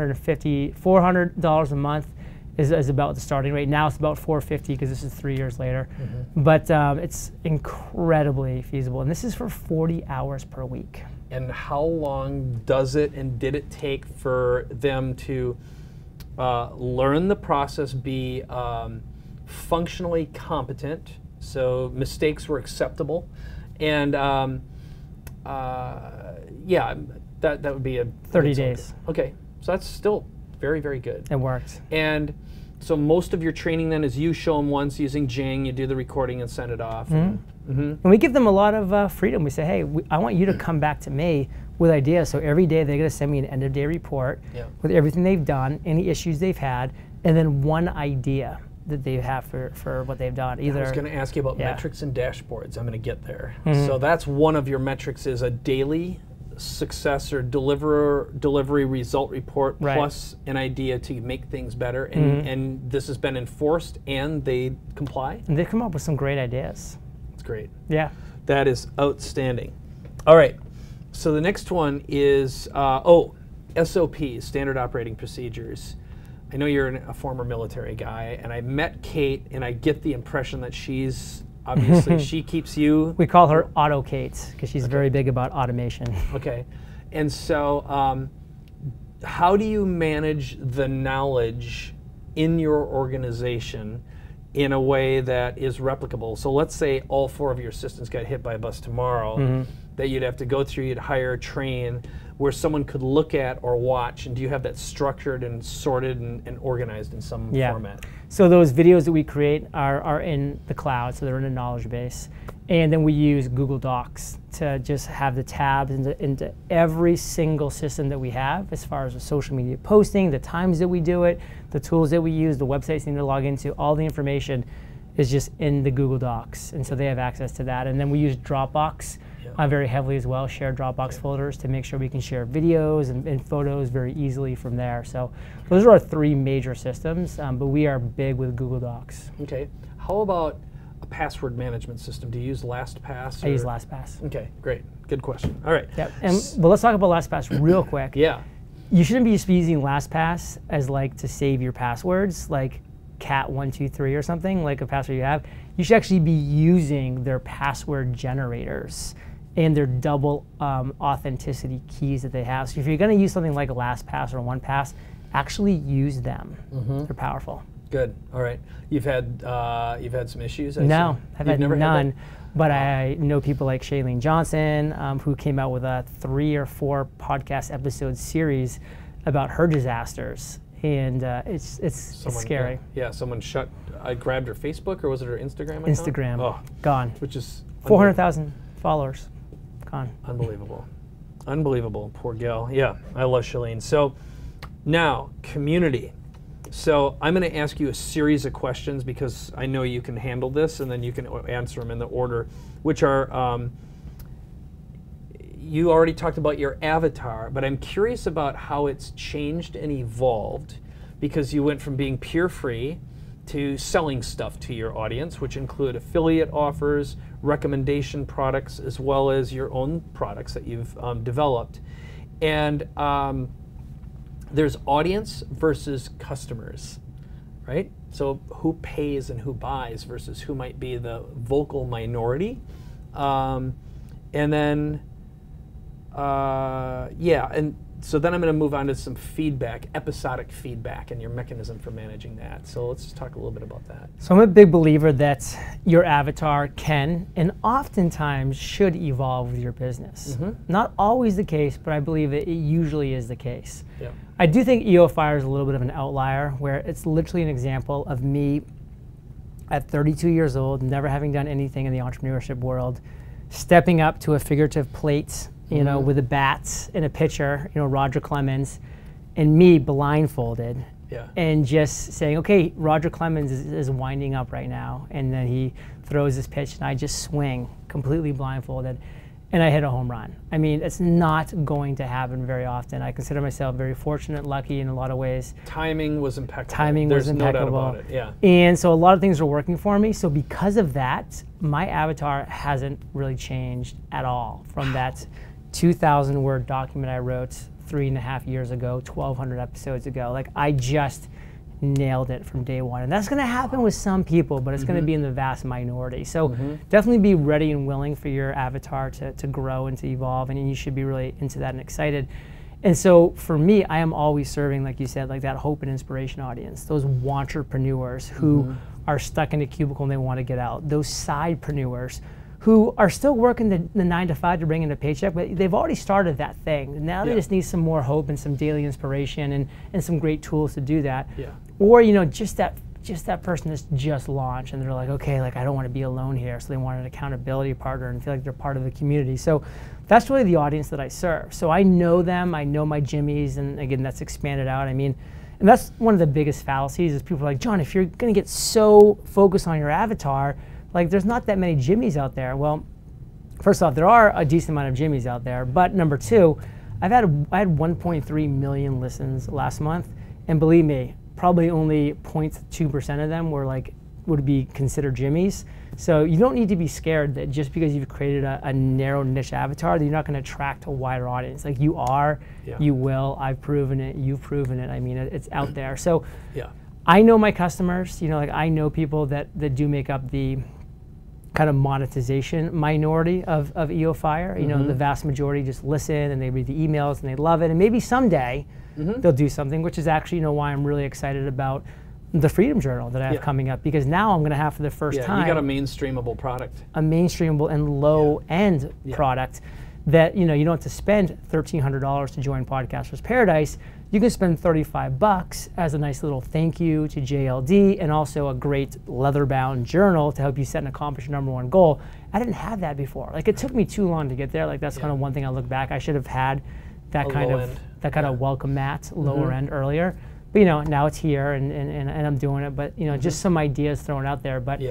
$400 a month is about the starting rate. Now it's about $450 because this is 3 years later. But it's incredibly feasible, and this is for 40 hours per week. And how long does it and did it take for them to learn the process, be functionally competent, so mistakes were acceptable, and yeah, that would be a 30 days. Okay, so that's still very, very good. It worked. And so most of your training then is you show them once using Jing, you do the recording and send it off. And we give them a lot of freedom. We say, hey, I want you to come back to me with ideas. So every day they're going to send me an end of day report with everything they've done, any issues they've had, and then one idea that they have for what they've done. Either I was going to ask you about metrics and dashboards. I'm going to get there. So that's one of your metrics, is a daily success or delivery result report plus an idea to make things better. And this has been enforced and they comply? And they come up with some great ideas. That's great. Yeah. That is outstanding. All right. So the next one is, SOPs, Standard Operating Procedures. I know you're a former military guy, and I met Kate, and I get the impression that she's, obviously, she keeps you... We call her Auto Kate, because she's very big about automation. Okay. And so how do you manage the knowledge in your organization in a way that is replicable? So let's say all 4 of your assistants got hit by a bus tomorrow, that you'd have to go through, you'd hire, train, where someone could look at or watch, and do you have that structured and sorted and organized in some format? So those videos that we create are in the cloud, so they're in a knowledge base. And then we use Google Docs to just have the tabs into every single system that we have, as far as the social media posting, the times that we do it, the tools that we use, the websites they need to log into, all the information is just in the Google Docs. And so they have access to that. And then we use Dropbox very heavily as well, shared Dropbox folders to make sure we can share videos and photos very easily from there. So those are our 3 major systems, but we are big with Google Docs. Okay. How about a password management system? Do you use LastPass? I use LastPass. Okay, great. Good question. All right. Yep. And well, let's talk about LastPass real quick. Yeah. You shouldn't be just using LastPass as to save your passwords, like cat123 or something, like a password you have. You should actually be using their password generators and their double authenticity keys that they have. So if you're going to use something like a LastPass or OnePass, actually use them. They're powerful. Good. All right. You've had some issues? No, I've had never none. Had but I know people like Shailene Johnson, who came out with a 3 or 4 podcast episode series about her disasters, and it's scary. Yeah, someone I grabbed her Facebook, or was it her Instagram account? Instagram. Oh, gone. Which is 400,000 followers, gone. Unbelievable. Unbelievable. Poor gal. Yeah, I love Shailene. So now, community. So I'm going to ask you a series of questions because I know you can handle this, and then you can answer them in the order, which are, you already talked about your avatar, but I'm curious about how it's changed and evolved, because you went from being peer free to selling stuff to your audience, which include affiliate offers, recommendation products, as well as your own products that you've developed. And there's audience versus customers, right? So who pays and who buys versus who might be the vocal minority. And then, and so then I'm going to move on to some feedback, episodic feedback, and your mechanism for managing that. So let's just talk a little bit about that. So I'm a big believer that your avatar can and oftentimes should evolve with your business. Mm-hmm. Not always the case, but I believe that it usually is the case. Yeah. I do think EO Fire is a little bit of an outlier, where it's literally an example of me at 32 years old, never having done anything in the entrepreneurship world, stepping up to a figurative plate, you know, with a bat and a pitcher, you know, Roger Clemens, and me blindfolded, and just saying, okay, Roger Clemens is winding up right now, and then he throws his pitch, and I just swing completely blindfolded, and I hit a home run. I mean, it's not going to happen very often. I consider myself very fortunate, lucky in a lot of ways. Timing was impeccable. There's no doubt about it, yeah. And so a lot of things are working for me. So because of that, my avatar hasn't really changed at all from that 2,000 word document I wrote 3.5 years ago, 1,200 episodes ago. Like, I just nailed it from day one. And that's going to happen with some people, but it's going to be in the vast minority. So definitely be ready and willing for your avatar to grow and to evolve, and you should be really into that and excited. And so for me, I am always serving, like you said, like that hope and inspiration audience, those wantrepreneurs who are stuck in a cubicle and they want to get out, those sidepreneurs who are still working the 9 to 5 to bring in a paycheck, but they've already started that thing. Now they just need some more hope and some daily inspiration and some great tools to do that. Yeah. Or, you know, just that person that's just launched and they're like, okay, like I don't want to be alone here. So they want an accountability partner and feel like they're part of the community. So that's really the audience that I serve. So I know them, I know my Jimmies, and again, that's expanded out. I mean, and that's one of the biggest fallacies is people are like, John, if you're gonna get so focused on your avatar, like there's not that many Jimmies out there. Well, first off, there are a decent amount of Jimmies out there, but number two, I had 1.3 million listens last month, and believe me, probably only 0.2% of them would be considered Jimmies. So you don't need to be scared that just because you've created a narrow niche avatar that you're not going to attract a wider audience. Like you are, you will. I've proven it. You've proven it. I mean, it's out there. So I know my customers. You know, like I know people that do make up the kind of monetization minority of EO Fire. You know, the vast majority just listen and they read the emails and they love it. And maybe someday they'll do something, which is actually, you know, why I'm really excited about the Freedom Journal that I have coming up, because now I'm going to have for the first time. You got a mainstreamable product. A mainstreamable and low-end product that, you know, you don't have to spend $1,300 to join Podcasters Paradise. You can spend $35 as a nice little thank you to JLD, and also a great leather-bound journal to help you set and accomplish your #1 goal. I didn't have that before. Like, it took me too long to get there. Like, that's kind of one thing I look back. I should have had that kind of welcome mat, lower end earlier. But, you know, now it's here and I'm doing it. But, you know, just some ideas thrown out there. But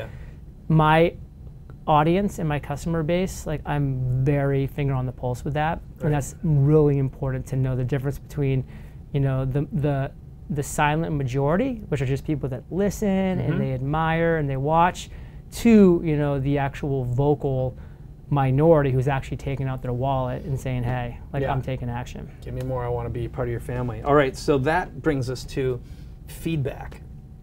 my audience and my customer base, like, I'm very finger on the pulse with that. And that's really important to know the difference between, you know, the silent majority, which are just people that listen and they admire and they watch, to, you know, the actual vocal minority who's actually taking out their wallet and saying, hey, like, I'm taking action. Give me more, I want to be part of your family. All right, so that brings us to feedback.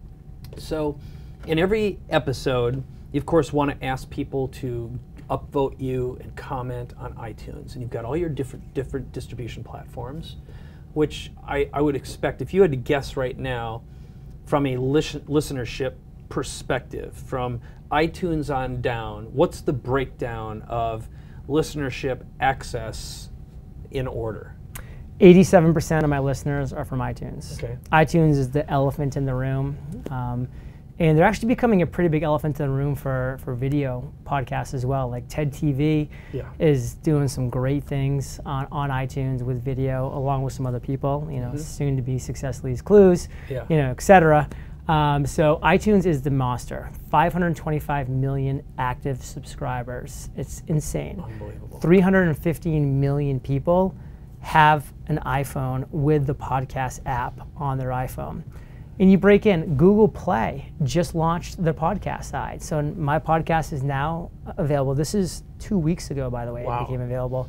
So in every episode, you of course want to ask people to upvote you and comment on iTunes. And you've got all your different distribution platforms, which I would expect, if you had to guess right now, from a listenership perspective, from iTunes on down, what's the breakdown of listenership access in order? 87% of my listeners are from iTunes. Okay. iTunes is the elephant in the room. And they're actually becoming a pretty big elephant in the room for video podcasts as well. Like TED TV is doing some great things on iTunes with video, along with some other people, soon to be Success Leaves Clues, et cetera. So iTunes is the monster. 525 million active subscribers. It's insane. Unbelievable. 315 million people have an iPhone with the podcast app on their iPhone. And you break in, Google Play just launched their podcast side. So my podcast is now available. This is 2 weeks ago, by the way, it became available.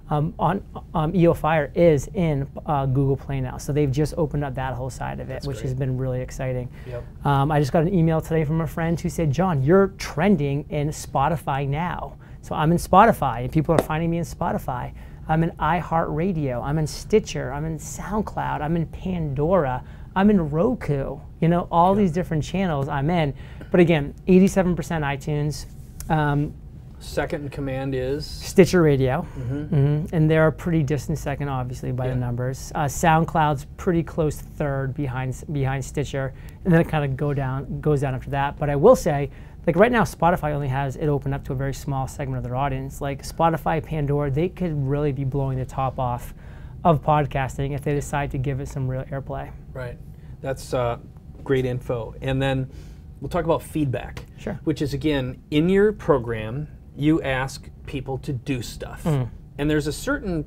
EO Fire is in Google Play now. So they've just opened up that whole side of it, which has been really exciting. Yep. I just got an email today from a friend who said, John, you're trending in Spotify now. So I'm in Spotify, and people are finding me in Spotify. I'm in iHeartRadio. I'm in Stitcher. I'm in SoundCloud. I'm in Pandora. I'm in Roku. All these different channels I'm in. But again, 87% iTunes. Second in command is? Stitcher Radio. And they're a pretty distant second, obviously, by the numbers. SoundCloud's pretty close third behind Stitcher. And then it kind of goes down after that. But I will say, like right now, Spotify only has it open up to a very small segment of their audience. Like Spotify, Pandora, they could really be blowing the top off of podcasting if they decide to give it some real airplay. Right. That's great info. And then we'll talk about feedback, which is, again, in your program, you ask people to do stuff. And there's a certain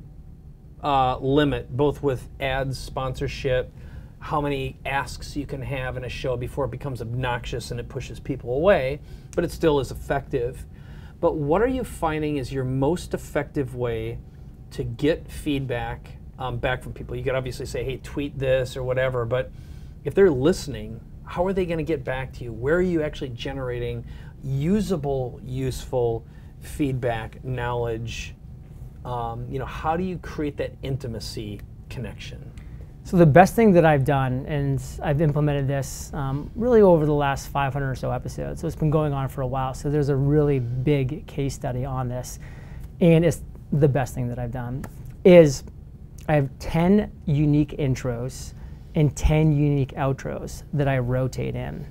limit, both with ads, sponsorship, how many asks you can have in a show before it becomes obnoxious and it pushes people away, but it still is effective. But what are you finding is your most effective way to get feedback back from people? You could obviously say, hey, tweet this or whatever, but if they're listening, how are they going to get back to you? Where are you actually generating usable, useful feedback, knowledge? How do you create that intimacy connection? So the best thing that I've done, and I've implemented this really over the last 500 or so episodes, so it's been going on for a while, so there's a really big case study on this, and it's the best thing that I've done, is I have 10 unique intros and 10 unique outros that I rotate in.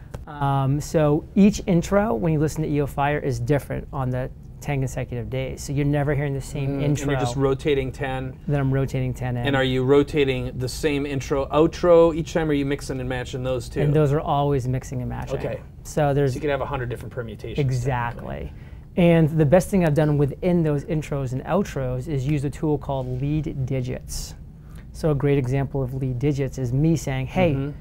So each intro, when you listen to EO Fire, is different on the 10 consecutive days. So you're never hearing the same intro. And you're just rotating 10? Then I'm rotating 10 in. And are you rotating the same intro, outro each time, or are you mixing and matching those two? And those are always mixing and matching. Okay. So you could have 100 different permutations. Exactly. And the best thing I've done within those intros and outros is use a tool called Lead Digits. So a great example of Lead Digits is me saying, hey,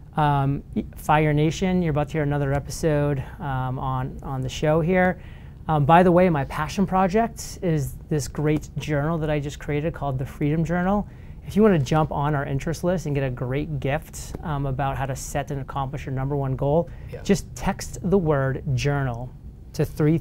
Fire Nation, you're about to hear another episode on the show here. By the way, my passion project is this great journal that I just created called the Freedom Journal. If you want to jump on our interest list and get a great gift about how to set and accomplish your #1 goal, just text the word journal to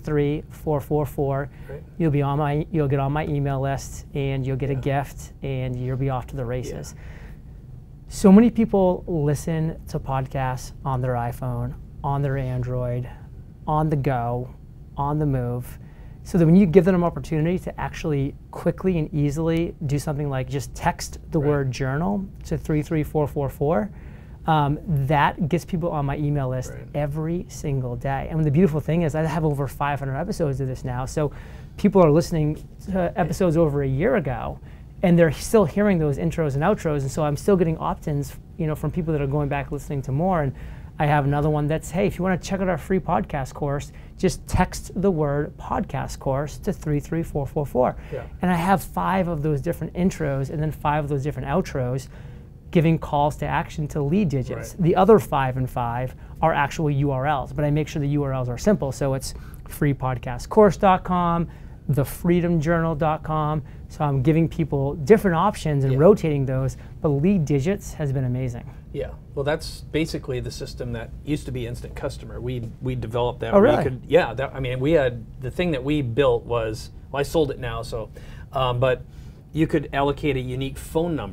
33444. Great. You'll get on my email list, and you'll get a gift, and you'll be off to the races. So many people listen to podcasts on their iPhone, on their Android, on the go, on the move, so that when you give them an opportunity to actually quickly and easily do something like just text the word journal to 33444, that gets people on my email list every single day. And the beautiful thing is I have over 500 episodes of this now, so people are listening to episodes over a year ago, and they're still hearing those intros and outros, and so I'm still getting opt-ins, from people that are going back listening to more. And I have another one that's, hey, if you want to check out our free podcast course, just text the word podcast course to 33444. And I have 5 of those different intros and then 5 of those different outros giving calls to action to Lead Digits. The other 5 and 5 are actual URLs, but I make sure the URLs are simple. So it's freepodcastcourse.com, thefreedomjournal.com. So I'm giving people different options and rotating those, but Lead Digits has been amazing. Yeah, well, that's basically the system that used to be Instant Customer. We developed that. Oh, really? We had, the thing that we built was, well, I sold it now, so, but you could allocate a unique phone number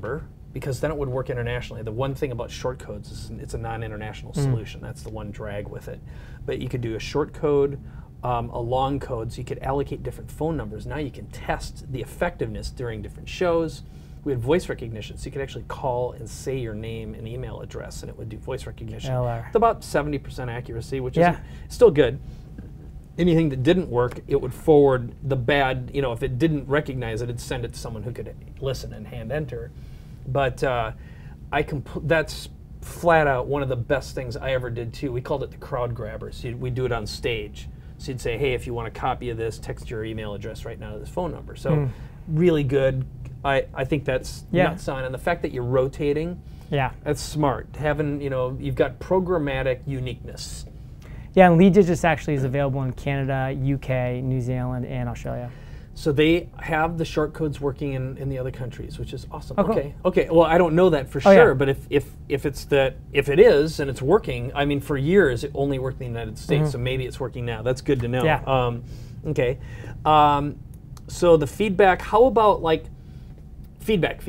because then it would work internationally. The one thing about short codes is it's a non-international solution. That's the one drag with it. But you could do a short code, a long code, so you could allocate different phone numbers. Now you can test the effectiveness during different shows. We had voice recognition, so you could actually call and say your name and email address, and it would do voice recognition. With about 70% accuracy, which is still good. Anything that didn't work, it would forward the bad, if it didn't recognize it, it'd send it to someone who could listen and hand enter. But that's flat out one of the best things I ever did too. We called it the crowd grabber. So we do it on stage. So you'd say, hey, if you want a copy of this, text your email address right now to this phone number. So really good. I think that's nuts on. And the fact that you're rotating, that's smart. Having, you've got programmatic uniqueness. Yeah, and Lead Digits actually is available in Canada, UK, New Zealand, and Australia. So they have the short codes working in the other countries, which is awesome. Oh, cool. Okay. Well, I don't know that for sure, but if it is and it's working, I mean, for years it only worked in the United States, so maybe it's working now. That's good to know. Yeah. Okay. So the feedback. How about like feedback?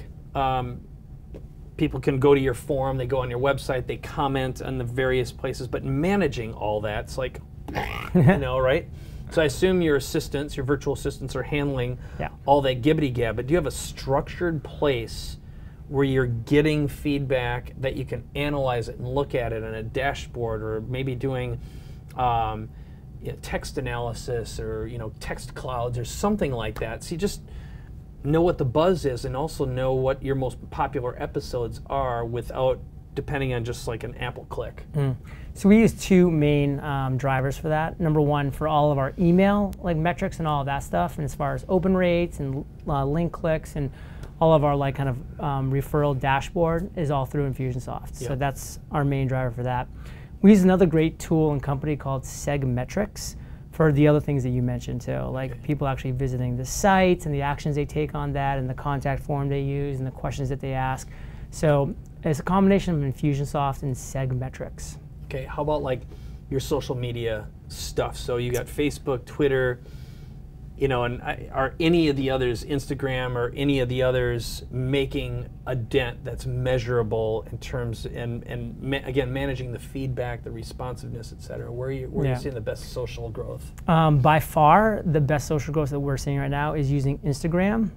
People can go to your forum, they go on your website, they comment on the various places, but managing all that, it's like, right? So I assume your assistants, your virtual assistants, are handling all that gibbity-gab, but do you have a structured place where you're getting feedback that you can analyze it and look at it on a dashboard, or maybe doing text analysis, or text clouds or something like that? So you just know what the buzz is and also know what your most popular episodes are without depending on just like an Apple click. So we use two main drivers for that. Number one, for all of our email metrics and all of that stuff, and as far as open rates and link clicks and all of our referral dashboard is all through Infusionsoft. So that's our main driver for that. We use another great tool and company called Segmetrics for the other things that you mentioned too, like people actually visiting the site and the actions they take on that, and the contact form they use and the questions that they ask. So it's a combination of Infusionsoft and Segmetrics. Okay, how about like your social media stuff? So you got Facebook, Twitter, and are any of the others, Instagram or any of the others, making a dent that's measurable in terms, and again, managing the feedback, the responsiveness, et cetera? Where are you seeing the best social growth? By far, the best social growth that we're seeing right now is using Instagram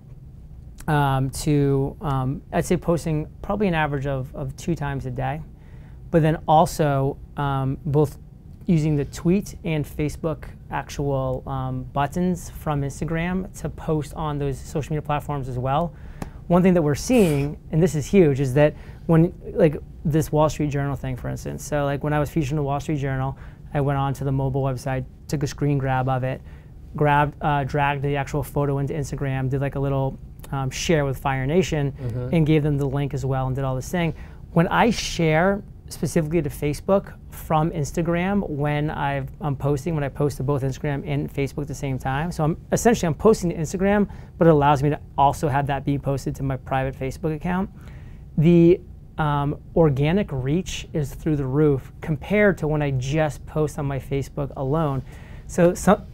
I'd say posting probably an average of 2 times a day, but then also both using the tweet and Facebook actual buttons from Instagram to post on those social media platforms as well. One thing that we're seeing, and this is huge, is that when this Wall Street Journal thing, for instance. So when I was featured in the Wall Street Journal, I went onto the mobile website, took a screen grab of it, dragged the actual photo into Instagram, did a little share with Fire Nation, and gave them the link as well, and did all this thing. When I share specifically to Facebook from Instagram, when I'm posting, when I post to both Instagram and Facebook at the same time. So I'm posting to Instagram, but it allows me to also have that be posted to my private Facebook account. The organic reach is through the roof compared to when I just post on my Facebook alone. So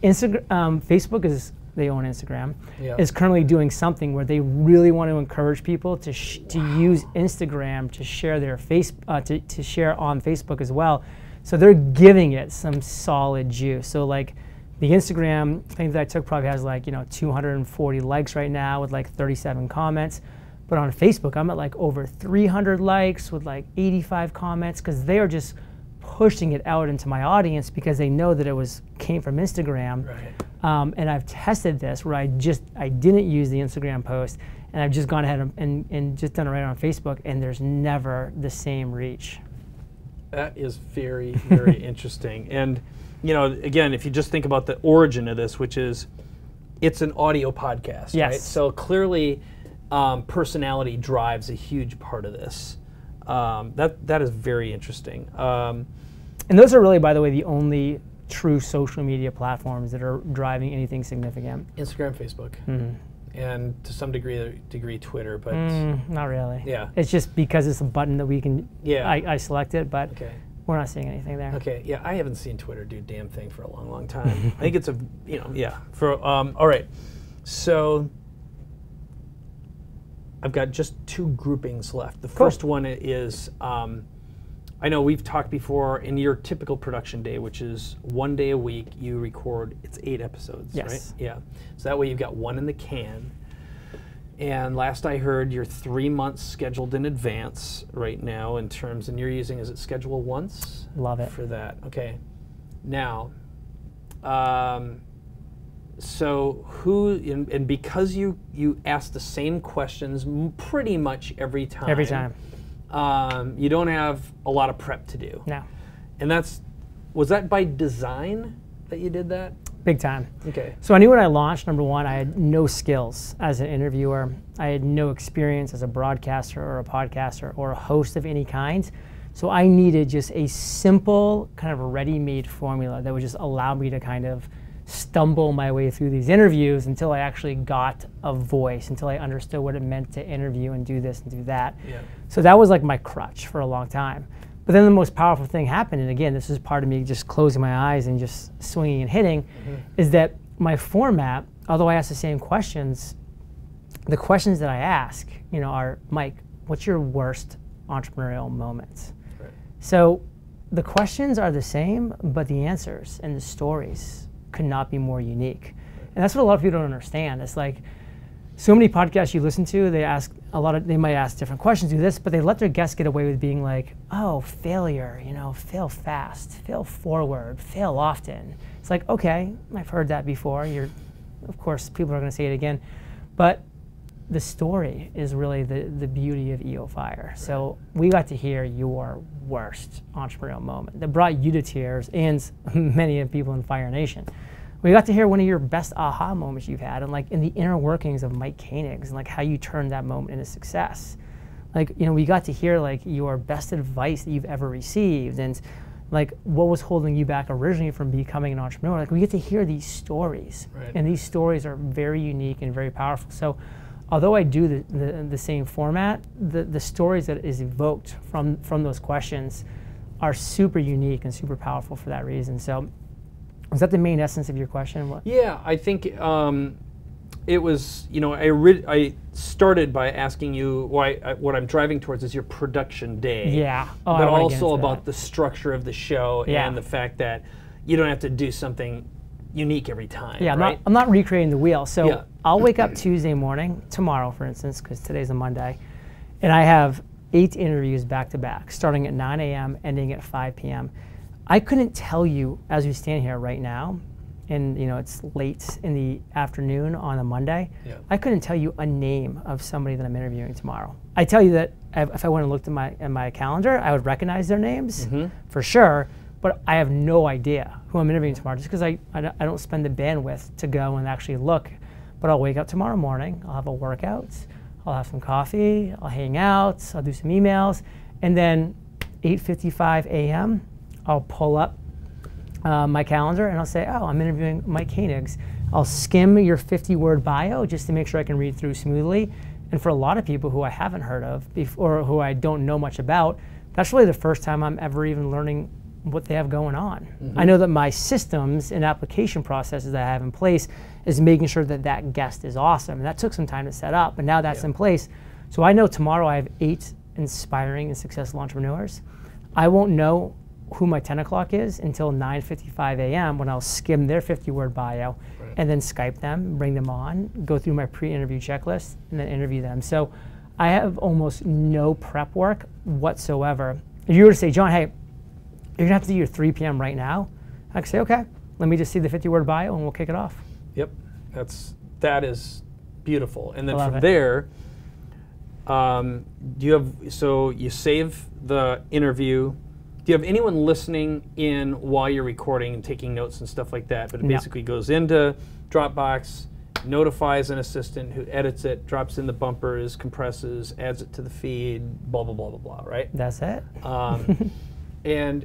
Facebook they own Instagram, is currently doing something where they really want to encourage people to use Instagram to share their to share on Facebook as well. So they're giving it some solid juice. So the Instagram thing that I took probably has 240 likes right now with 37 comments. But on Facebook, I'm at over 300 likes with 85 comments, because they are just pushing it out into my audience because they know that it came from Instagram. Right. And I've tested this where I didn't use the Instagram post, and I've just gone ahead and just done it right on Facebook, and there's never the same reach. That is very, very interesting. And again, if you just think about the origin of this, which is it's an audio podcast, right? So clearly personality drives a huge part of this. That is very interesting. And those are really, by the way, the only true social media platforms that are driving anything significant. Instagram, Facebook, and to some degree Twitter, but not really. Yeah, it's just because it's a button that we can. Yeah, I select it, but we're not seeing anything there. Okay, yeah, I haven't seen Twitter do a damn thing for a long, long time. I think it's all right. So I've got just 2 groupings left. The first one is, I know we've talked before, in your typical production day, which is 1 day a week, you record, it's 8 episodes, right? Yeah. So that way you've got 1 in the can. And last I heard, you're 3 months scheduled in advance right now in terms, and you're using, is it Schedule Once? Love it. For that, okay. Now, so who, and because you ask the same questions pretty much every time. Every time. You don't have a lot of prep to do. No. And was that by design that you did that? Big time. Okay. So I knew when I launched, number one, I had no skills as an interviewer. I had no experience as a broadcaster or a podcaster or a host of any kind. So I needed just a simple kind of ready-made formula that would just allow me to kind of stumble my way through these interviews until I actually got a voice, until I understood what it meant to interview and do this and do that. Yeah. So that was like my crutch for a long time. But then the most powerful thing happened, and again, this is part of me just closing my eyes and just swinging and hitting, is that my format, although I ask the same questions, the questions that I ask, are, Mike, what's your worst entrepreneurial moment? Right. So the questions are the same, but the answers and the stories could not be more unique. And that's what a lot of people don't understand. It's like, so many podcasts you listen to, they might ask different questions, do this, but they let their guests get away with being like, oh, failure, fail fast, fail forward, fail often. It's like, okay, I've heard that before. Of course, people are going to say it again. But the story is really the beauty of EO Fire. Right. So we got to hear your worst entrepreneurial moment that brought you to tears, and many of people in Fire Nation. We got to hear one of your best aha moments you've had, and like in the inner workings of Mike Koenigs, and like how you turned that moment into success. Like, we got to hear like your best advice that you've ever received, and like what was holding you back originally from becoming an entrepreneur. Like, we get to hear these stories, right. And these stories are very unique and very powerful. So although I do the same format, the stories that is evoked from those questions are super unique and super powerful for that reason. So is that the main essence of your question? What? Yeah, I think it was, I started by asking you what I'm driving towards is your production day. Yeah. Oh, but also about the structure of the show, yeah. And the fact that you don't have to do something unique every time. Yeah, right? I'm not recreating the wheel. So yeah. I'll wake up Tuesday morning, tomorrow for instance, because today's a Monday, and I have 8 interviews back to back, starting at 9 a.m., ending at 5 p.m. I couldn't tell you, as we stand here right now, and it's late in the afternoon on a Monday, yeah. I couldn't tell you a name of somebody that I'm interviewing tomorrow. I tell you that if I went and looked at my calendar, I would recognize their names for sure, but I have no idea who I'm interviewing tomorrow, just because I don't spend the bandwidth to go and actually look. But I'll wake up tomorrow morning, I'll have a workout, I'll have some coffee, I'll hang out, I'll do some emails, and then 8:55 a.m., I'll pull up my calendar and I'll say, oh, I'm interviewing Mike Koenigs. I'll skim your 50-word bio just to make sure I can read through smoothly. And for a lot of people who I haven't heard of before, or who I don't know much about, that's really the first time I'm ever even learning what they have going on. I know that my systems and application processes that I have in place is making sure that that guest is awesome. And that took some time to set up, but now that's in place. So I know tomorrow I have 8 inspiring and successful entrepreneurs. I won't know who my 10 o'clock is until 9:55 a.m. when I'll skim their 50-word bio, right. And then Skype them, bring them on, go through my pre-interview checklist, and then interview them. So I have almost no prep work whatsoever. If you were to say, John, hey, you're gonna have to do your 3 p.m. right now, I could say, okay, let me just see the 50-word bio and we'll kick it off. Yep, that is beautiful. And then from there, you save the interview. Do you have anyone listening in while you're recording and taking notes and stuff like that? But it basically goes into Dropbox, notifies an assistant who edits it, drops in the bumpers, compresses, adds it to the feed, blah, blah, blah, blah, blah, right? That's it. And,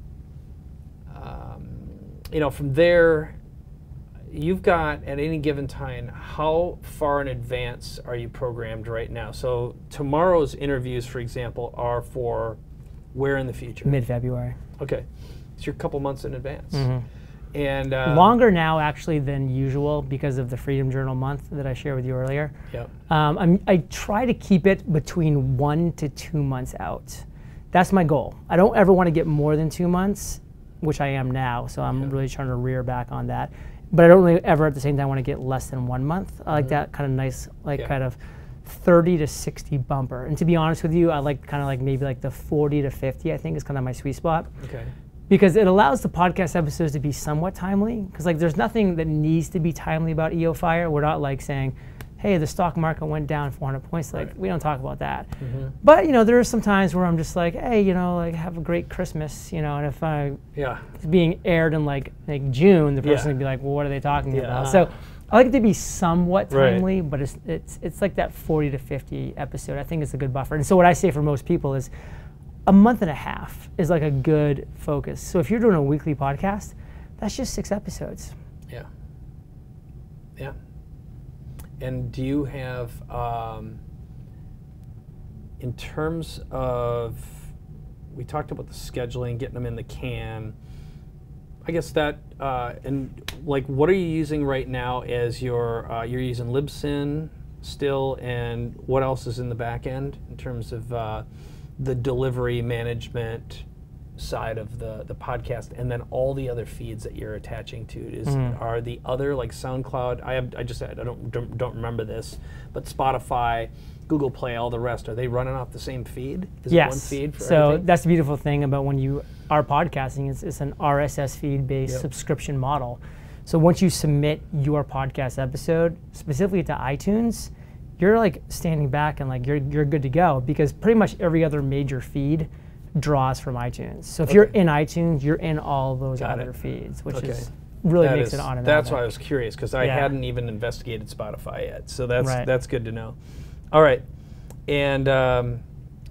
from there, you've got, at any given time, how far in advance are you programmed right now? So tomorrow's interviews, for example, are for where in the future? Mid-February. Okay, so you're a couple months in advance. And longer now actually than usual because of the Freedom Journal month that I shared with you earlier. Yep. I try to keep it between 1 to 2 months out. That's my goal. I don't ever want to get more than 2 months, which I am now, so I'm really trying to rear back on that. But I don't really ever at the same time want to get less than 1 month. I like that kind of nice, kind of 30 to 60 bumper. And to be honest with you, I like kind of like maybe like the 40 to 50, I think is kind of my sweet spot. Okay. Because it allows the podcast episodes to be somewhat timely. Because like there's nothing that needs to be timely about EO Fire. We're not like saying, hey, the stock market went down 400 points. Like we don't talk about that. But there are some times where I'm just like, hey, like have a great Christmas, and if it's being aired in like June, the person would be like, well, what are they talking about? So I like it to be somewhat timely, but it's like that 40 to 50 episode. I think it's a good buffer. And so what I say for most people is a month and a half is like a good focus. So if you're doing a weekly podcast, that's just 6 episodes. Yeah. Yeah. And do you have, in terms of, we talked about the scheduling, getting them in the can. I guess that, and like, what are you using right now as your, you're using Libsyn still, and what else is in the back end in terms of the delivery management side of the podcast, and then all the other feeds that you're attaching to are the other like SoundCloud. I don't remember this, but Spotify, Google Play, all the rest, are they running off the same feed? Is it one feed for everything? That's the beautiful thing about when you are podcasting. It's an RSS feed based subscription model. So once you submit your podcast episode specifically to iTunes, you're like standing back and like you're good to go, because pretty much every other major feed draws from iTunes. So if you're in iTunes, you're in all those other feeds, which is really makes it automatic. That's why I was curious, because I hadn't even investigated Spotify yet. So that's good to know. All right, and I'm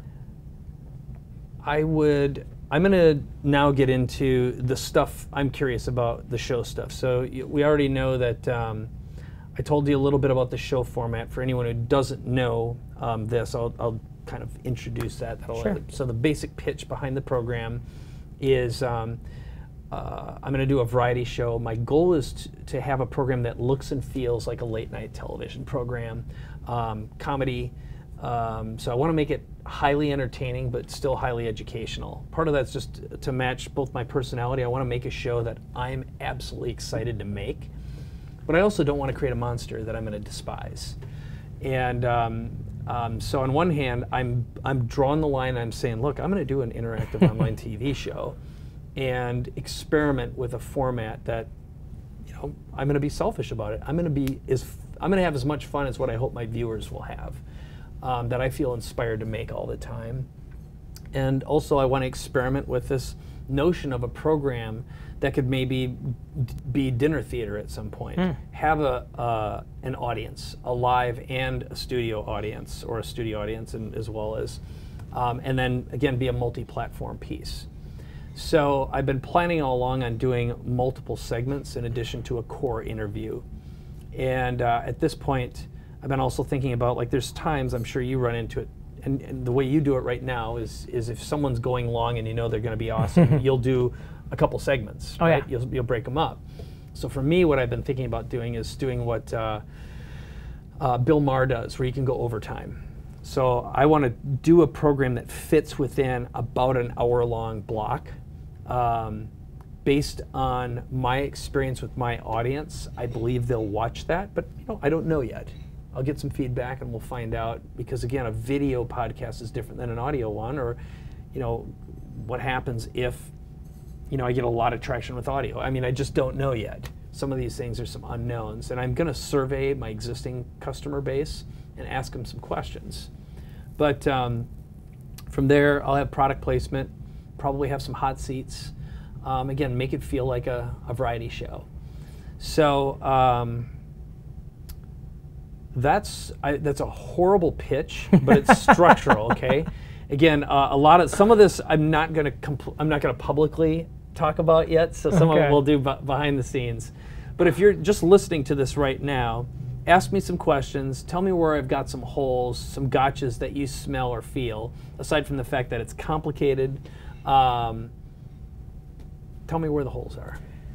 going to now get into the stuff I'm curious about, the show stuff. So we already know that I told you a little bit about the show format. For anyone who doesn't know this, I'll kind of introduce that. So the basic pitch behind the program is I'm going to do a variety show. My goal is to have a program that looks and feels like a late night television program, comedy. So I want to make it highly entertaining but still highly educational. Part of that's just to match both my personality. I want to make a show that I'm absolutely excited to make, but I also don't want to create a monster that I'm going to despise. And so on one hand, I'm drawing the line. I'm saying, look, I'm going to do an interactive online TV show and experiment with a format that, I'm going to be selfish about it. I'm going to have as much fun as what I hope my viewers will have, that I feel inspired to make all the time. And also, I want to experiment with this notion of a program that could maybe be dinner theater at some point. Have an audience, a live and a studio audience, or a studio audience, and as well as, and then again be a multi-platform piece. So I've been planning all along on doing multiple segments in addition to a core interview. And at this point, I've been also thinking about, like, there's times, I'm sure you run into it, and the way you do it right now is if someone's going long and they're going to be awesome, you'll do a couple segments, right? You'll break them up. So for me, what I've been thinking about doing is doing what Bill Maher does, where you can go overtime. So I want to do a program that fits within about an hour-long block. Based on my experience with my audience, I believe they'll watch that, but I don't know yet. I'll get some feedback and we'll find out, because again, a video podcast is different than an audio one, or what happens if I get a lot of traction with audio. I just don't know yet. Some of these things are some unknowns, and I'm going to survey my existing customer base and ask them some questions. But from there, I'll have product placement, probably have some hot seats. Again, make it feel like a variety show. So that's a horrible pitch, but it's structural. Okay. Again, some of this I'm not going to publicly talk about yet. So some of it we'll do behind the scenes. But if you're just listening to this right now, ask me some questions. Tell me where I've got some holes, some gotchas that you smell or feel, aside from the fact that it's complicated. Tell me where the holes are.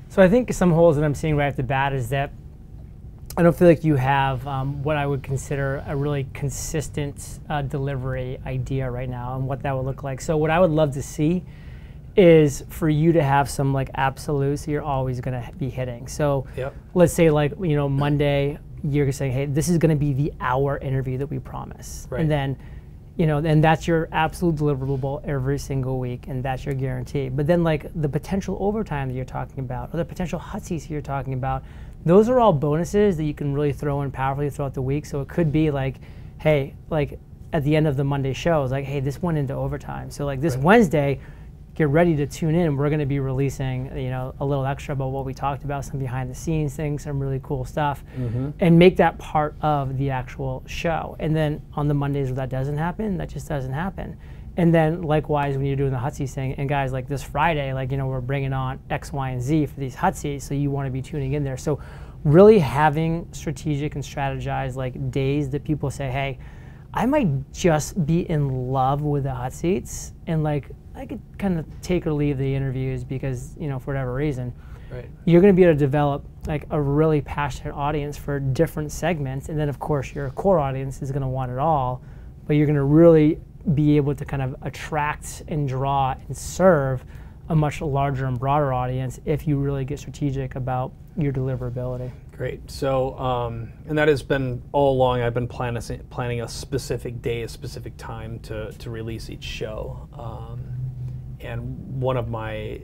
So I think some holes that I'm seeing right off the bat is that I don't feel like you have what I would consider a really consistent delivery idea right now and what that would look like. So what I would love to see is for you to have some like absolutes you're always going to be hitting. So let's say like, you know, Monday you're saying, hey, this is going to be the hour interview that we promise. Right. And then, you know, and that's your absolute deliverable every single week, and that's your guarantee. But then like the potential overtime that you're talking about, or the potential hot seats you're talking about, those are all bonuses that you can really throw in powerfully throughout the week. So it could be like, hey, like at the end of the Monday show, it's like, hey, this went into overtime. So like this Wednesday, get ready to tune in. We're going to be releasing, you know, a little extra about what we talked about, some behind the scenes things, some really cool stuff, and make that part of the actual show. And then on the Mondays where that doesn't happen, that just doesn't happen. And then likewise when you're doing the hot seats thing, and guys, like this Friday, like, you know, we're bringing on X, Y, and Z for these hot seats, so you want to be tuning in there. So really having strategic and strategized like days that people say, hey, I might just be in love with the hot seats, and like I could kind of take or leave the interviews because, you know, for whatever reason, you're going to be able to develop like a really passionate audience for different segments. And then of course your core audience is going to want it all, but you're going to really be able to kind of attract and draw and serve a much larger and broader audience if you really get strategic about your deliverability. Great. So, and that has been all along. I've been planning a specific day, a specific time to release each show. And one of my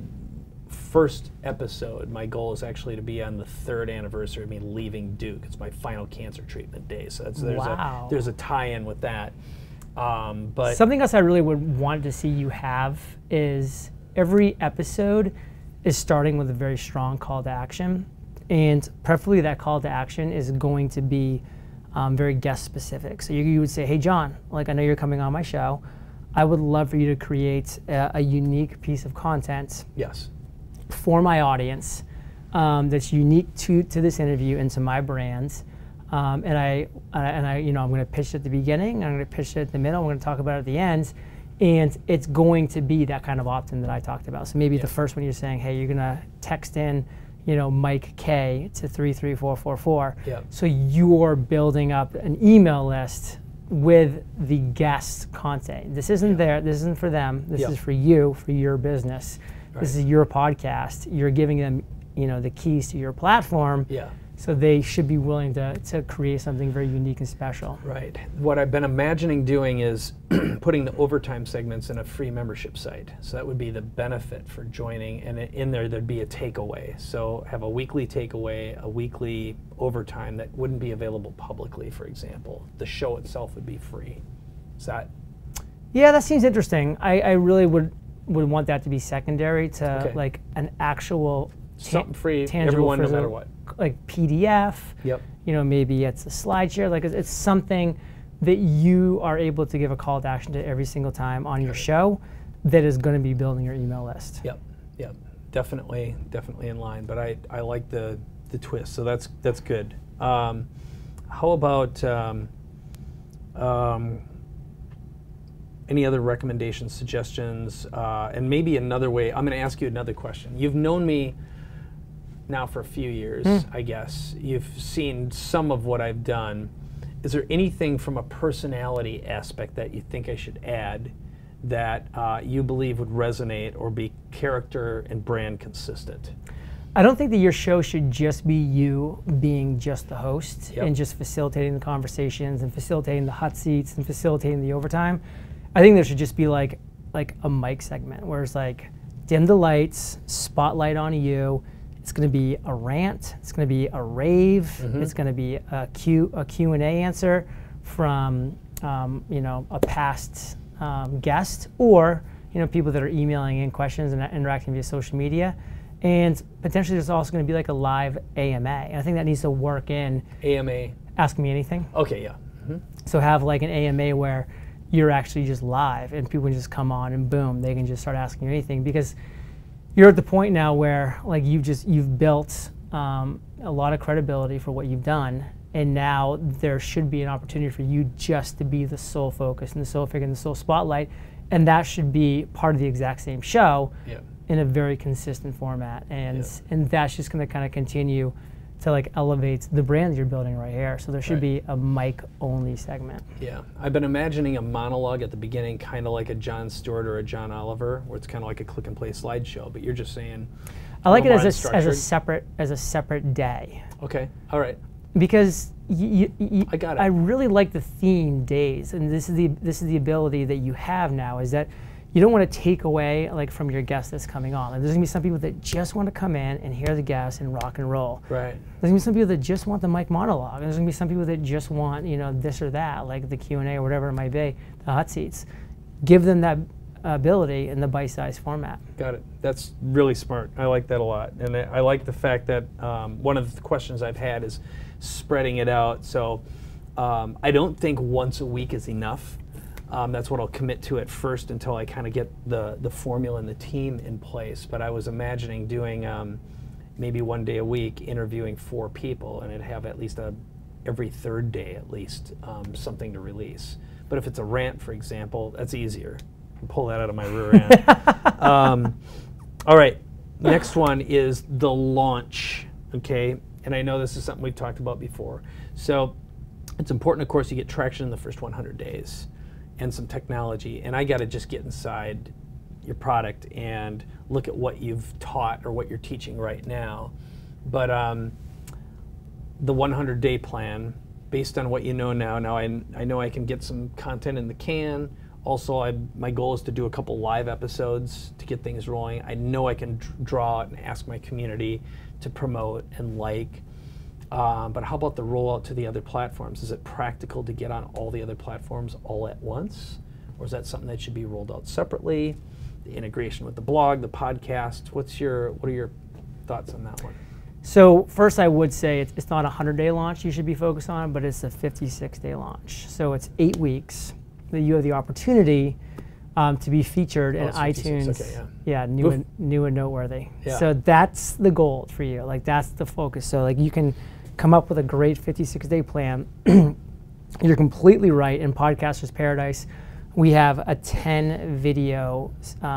first episode, my goal is actually to be on the 3rd anniversary of me leaving Duke. It's my final cancer treatment day. So that's, there's a tie-in with that. But something else I really would want to see you have is every episode is starting with a very strong call to action. And preferably that call to action is going to be very guest specific. So you would say, hey, John, like I know you're coming on my show. I would love for you to create a unique piece of content for my audience that's unique to this interview and to my brands. And I, you know, I'm going to pitch it at the beginning. I'm going to pitch it at the middle. I'm going to talk about it at the end. And it's going to be that kind of opt-in that I talked about. So maybe the first one you're saying, hey, you're going to text in, you know, Mike K to 33444. So you're building up an email list with the guest content. This isn't this isn't for them. This is for you, for your business. This is your podcast. You're giving them, you know, the keys to your platform. So they should be willing to create something very unique and special. Right. What I've been imagining doing is putting the overtime segments in a free membership site. So that would be the benefit for joining, and in there'd be a takeaway. So have a weekly takeaway, a weekly overtime that wouldn't be available publicly, for example. The show itself would be free. Is that? Yeah, that seems interesting. I really would want that to be secondary to like an actual something free, everyone, no matter what. Like PDF, you know, maybe it's a slide share, like it's something that you are able to give a call to action to every single time on your show that is going to be building your email list. Definitely in line, but I like the twist, so that's good. How about any other recommendations, suggestions, and maybe another way? I'm going to ask you another question. You've known me now for a few years, I guess. You've seen some of what I've done. Is there anything from a personality aspect that you think I should add that you believe would resonate or be character and brand consistent? I don't think that your show should just be you being just the host and just facilitating the conversations and facilitating the hot seats and facilitating the overtime. I think there should just be like a Mike segment where it's like dim the lights, spotlight on you. It's going to be a rant. It's going to be a rave. It's going to be a Q&A answer from you know, a past guest, or you know, people that are emailing in questions and interacting via social media. And potentially there's also going to be like a live AMA. And I think that needs to work in. AMA? Ask Me Anything. Okay, yeah. So have like an AMA where you're actually just live and people can just come on and boom, they can just start asking you anything, because you're at the point now where like you've built a lot of credibility for what you've done, and now there should be an opportunity for you just to be the sole focus and the sole figure and the sole spotlight, and that should be part of the exact same show. in a very consistent format, and that's just going to kind of continue to like elevate the brand that you're building right here. So there should be a mic only segment. Yeah, I've been imagining a monologue at the beginning, kind of like a Jon Stewart or a John Oliver, where it's kind of like a click and play slideshow. But you're just saying, I like it as a separate day. Okay, all right. Because I got it. I really like the theme days, and this is the ability that you have now, is that you don't want to take away like from your guest that's coming on. Like, there's gonna be some people that just want to come in and hear the guest and rock and roll. Right. There's gonna be some people that just want the mic monologue. There's gonna be some people that just want, you know, this or that, like the Q&A or whatever it might be, the hot seats. Give them that ability in the bite-sized format. Got it. That's really smart. I like that a lot, and I like the fact that one of the questions I've had is spreading it out. So I don't think once a week is enough. That's what I'll commit to at first until I kind of get the formula and the team in place. But I was imagining doing maybe 1 day a week, interviewing 4 people, and it'd have at least every third day at least something to release. But if it's a rant, for example, that's easier. I can pull that out of my rear end. All right, next one is the launch, okay? And I know this is something we've talked about before. So it's important, of course, you get traction in the first 100 days. And some technology, and I got to just get inside your product and look at what you've taught or what you're teaching right now. But the 100-day plan, based on what you know now I know I can get some content in the can. Also, my goal is to do a couple live episodes to get things rolling. I know I can draw out and ask my community to promote and like. But how about the rollout to the other platforms? Is it practical to get on all the other platforms all at once? Or is that something that should be rolled out separately? The integration with the blog, the podcast, what are your thoughts on that one? So first I would say it's not a 100-day launch you should be focused on, but it's a 56-day launch. So it's 8 weeks that you have the opportunity to be featured in iTunes. Okay, yeah. New and noteworthy. Yeah. So that's the goal for you. Like, that's the focus. So like, you can come up with a great 56-day plan. You're completely right. In Podcaster's Paradise, we have a 10 video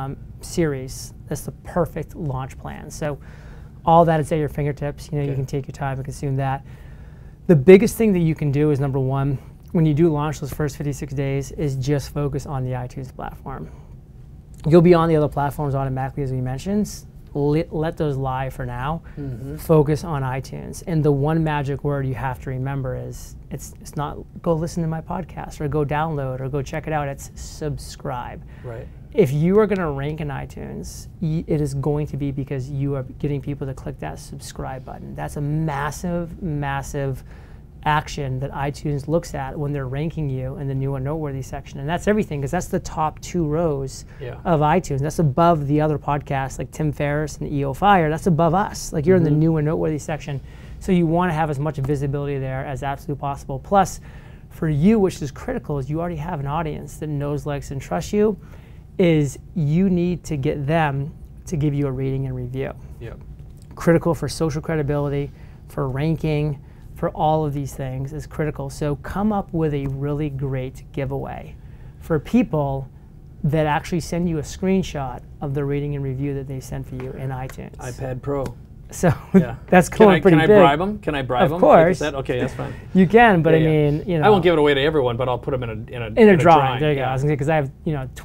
series. That's the perfect launch plan. So all that is at your fingertips. You know, you can take your time and consume that. The biggest thing that you can do is, number one, when you do launch those first 56 days, is just focus on the iTunes platform. You'll be on the other platforms automatically, as we mentioned. Let those lie for now. Focus on iTunes. And the one magic word you have to remember is, it's not go listen to my podcast or go download or go check it out. It's subscribe. Right. If you are going to rank in iTunes, it is going to be because you are getting people to click that subscribe button. That's a massive, massive action that iTunes looks at when they're ranking you in the new and noteworthy section. And that's everything, because that's the top 2 rows of iTunes. That's above the other podcasts like Tim Ferriss and EO Fire. That's above us. Like, you're in the new and noteworthy section. So you want to have as much visibility there as absolutely possible. Plus, for you, which is critical, is you already have an audience that knows, likes, and trusts you, is you need to get them to give you a rating and review. Critical for social credibility, for ranking, for all of these things is critical. So come up with a really great giveaway for people that actually send you a screenshot of the rating and review that they sent for you in iTunes. iPad Pro. So that's going pretty big. Can I bribe them? Can I bribe them? Of course. Okay, that's fine. You can, but I mean, you know. I won't give it away to everyone, but I'll put them in a drawing. There you go. I was gonna say, because I have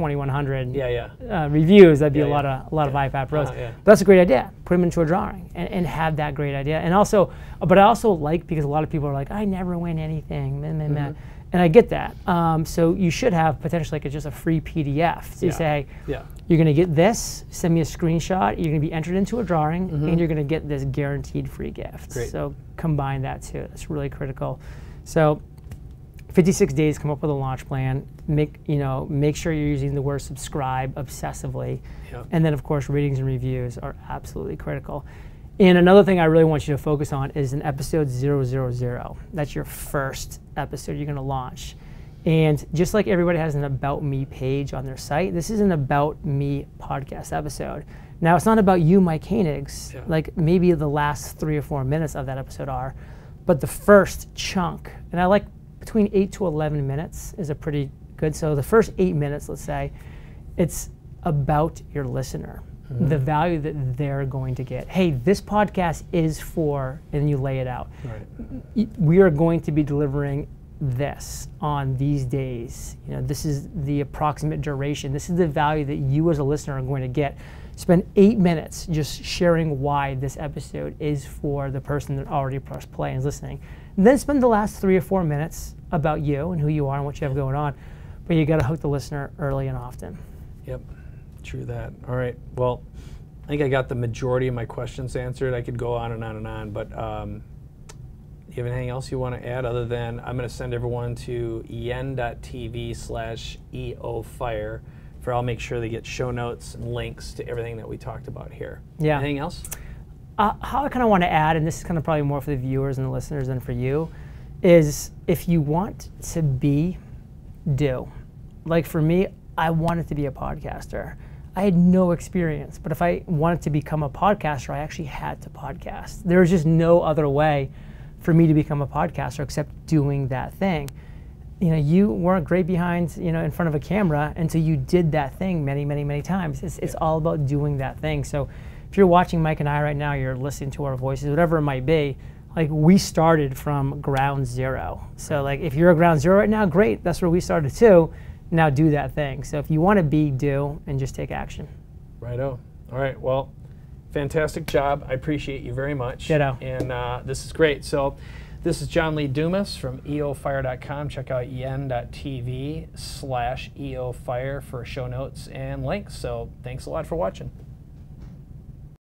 2,100 reviews. That'd be a lot of iPad Pros. But that's a great idea. Put them into a drawing and have that great idea. And also, but I also like, because a lot of people are like, I never win anything. And I get that. So you should have potentially like just a free PDF. So you say, you're going to get this, send me a screenshot, you're going to be entered into a drawing, and you're going to get this guaranteed free gift. Great. So combine that too. That's really critical. So 56 days, come up with a launch plan. Make sure you're using the word subscribe obsessively. And then, of course, ratings and reviews are absolutely critical. And another thing I really want you to focus on is in episode 000. That's your first episode you're going to launch. And just like everybody has an About Me page on their site, this is an About Me podcast episode. Now, it's not about you, Mike Koenigs, like maybe the last 3 or 4 minutes of that episode are, but the first chunk, and I like between 8 to 11 minutes is a pretty good, so the first 8 minutes, let's say, it's about your listener. the value that they're going to get. Hey, this podcast is for, and you lay it out. Right. We are going to be delivering this on these days. You know, this is the approximate duration. This is the value that you as a listener are going to get. Spend 8 minutes just sharing why this episode is for the person that already pressed play and is listening. And then spend the last 3 or 4 minutes about you and who you are and what you have going on. But you got to hook the listener early and often. Yep, true that. All right, well, I think I got the majority of my questions answered. I could go on and on and on, but do you have anything else you want to add other than I'm going to send everyone to yen.tv/eofire for I'll make sure they get show notes and links to everything that we talked about here. Yeah. Anything else? How I kind of want to add, and this is kind of probably more for the viewers and the listeners than for you, is if you want to be, do. Like for me, I wanted to be a podcaster. I had no experience, but if I wanted to become a podcaster, I actually had to podcast. There was just no other way for me to become a podcaster except doing that thing. You know, you weren't great behind, you know, in front of a camera until you did that thing many, many, many times. It's all about doing that thing. So if you're watching Mike and I right now, you're listening to our voices, whatever it might be, like we started from ground zero. So like if you're at ground zero right now, great, that's where we started too. Now do that thing. So if you want to be, do, and just take action. Righto. All right, well, fantastic job. I appreciate you very much. Ditto. And this is great. So this is John Lee Dumas from eofire.com. Check out yen.tv/eofire for show notes and links. So thanks a lot for watching.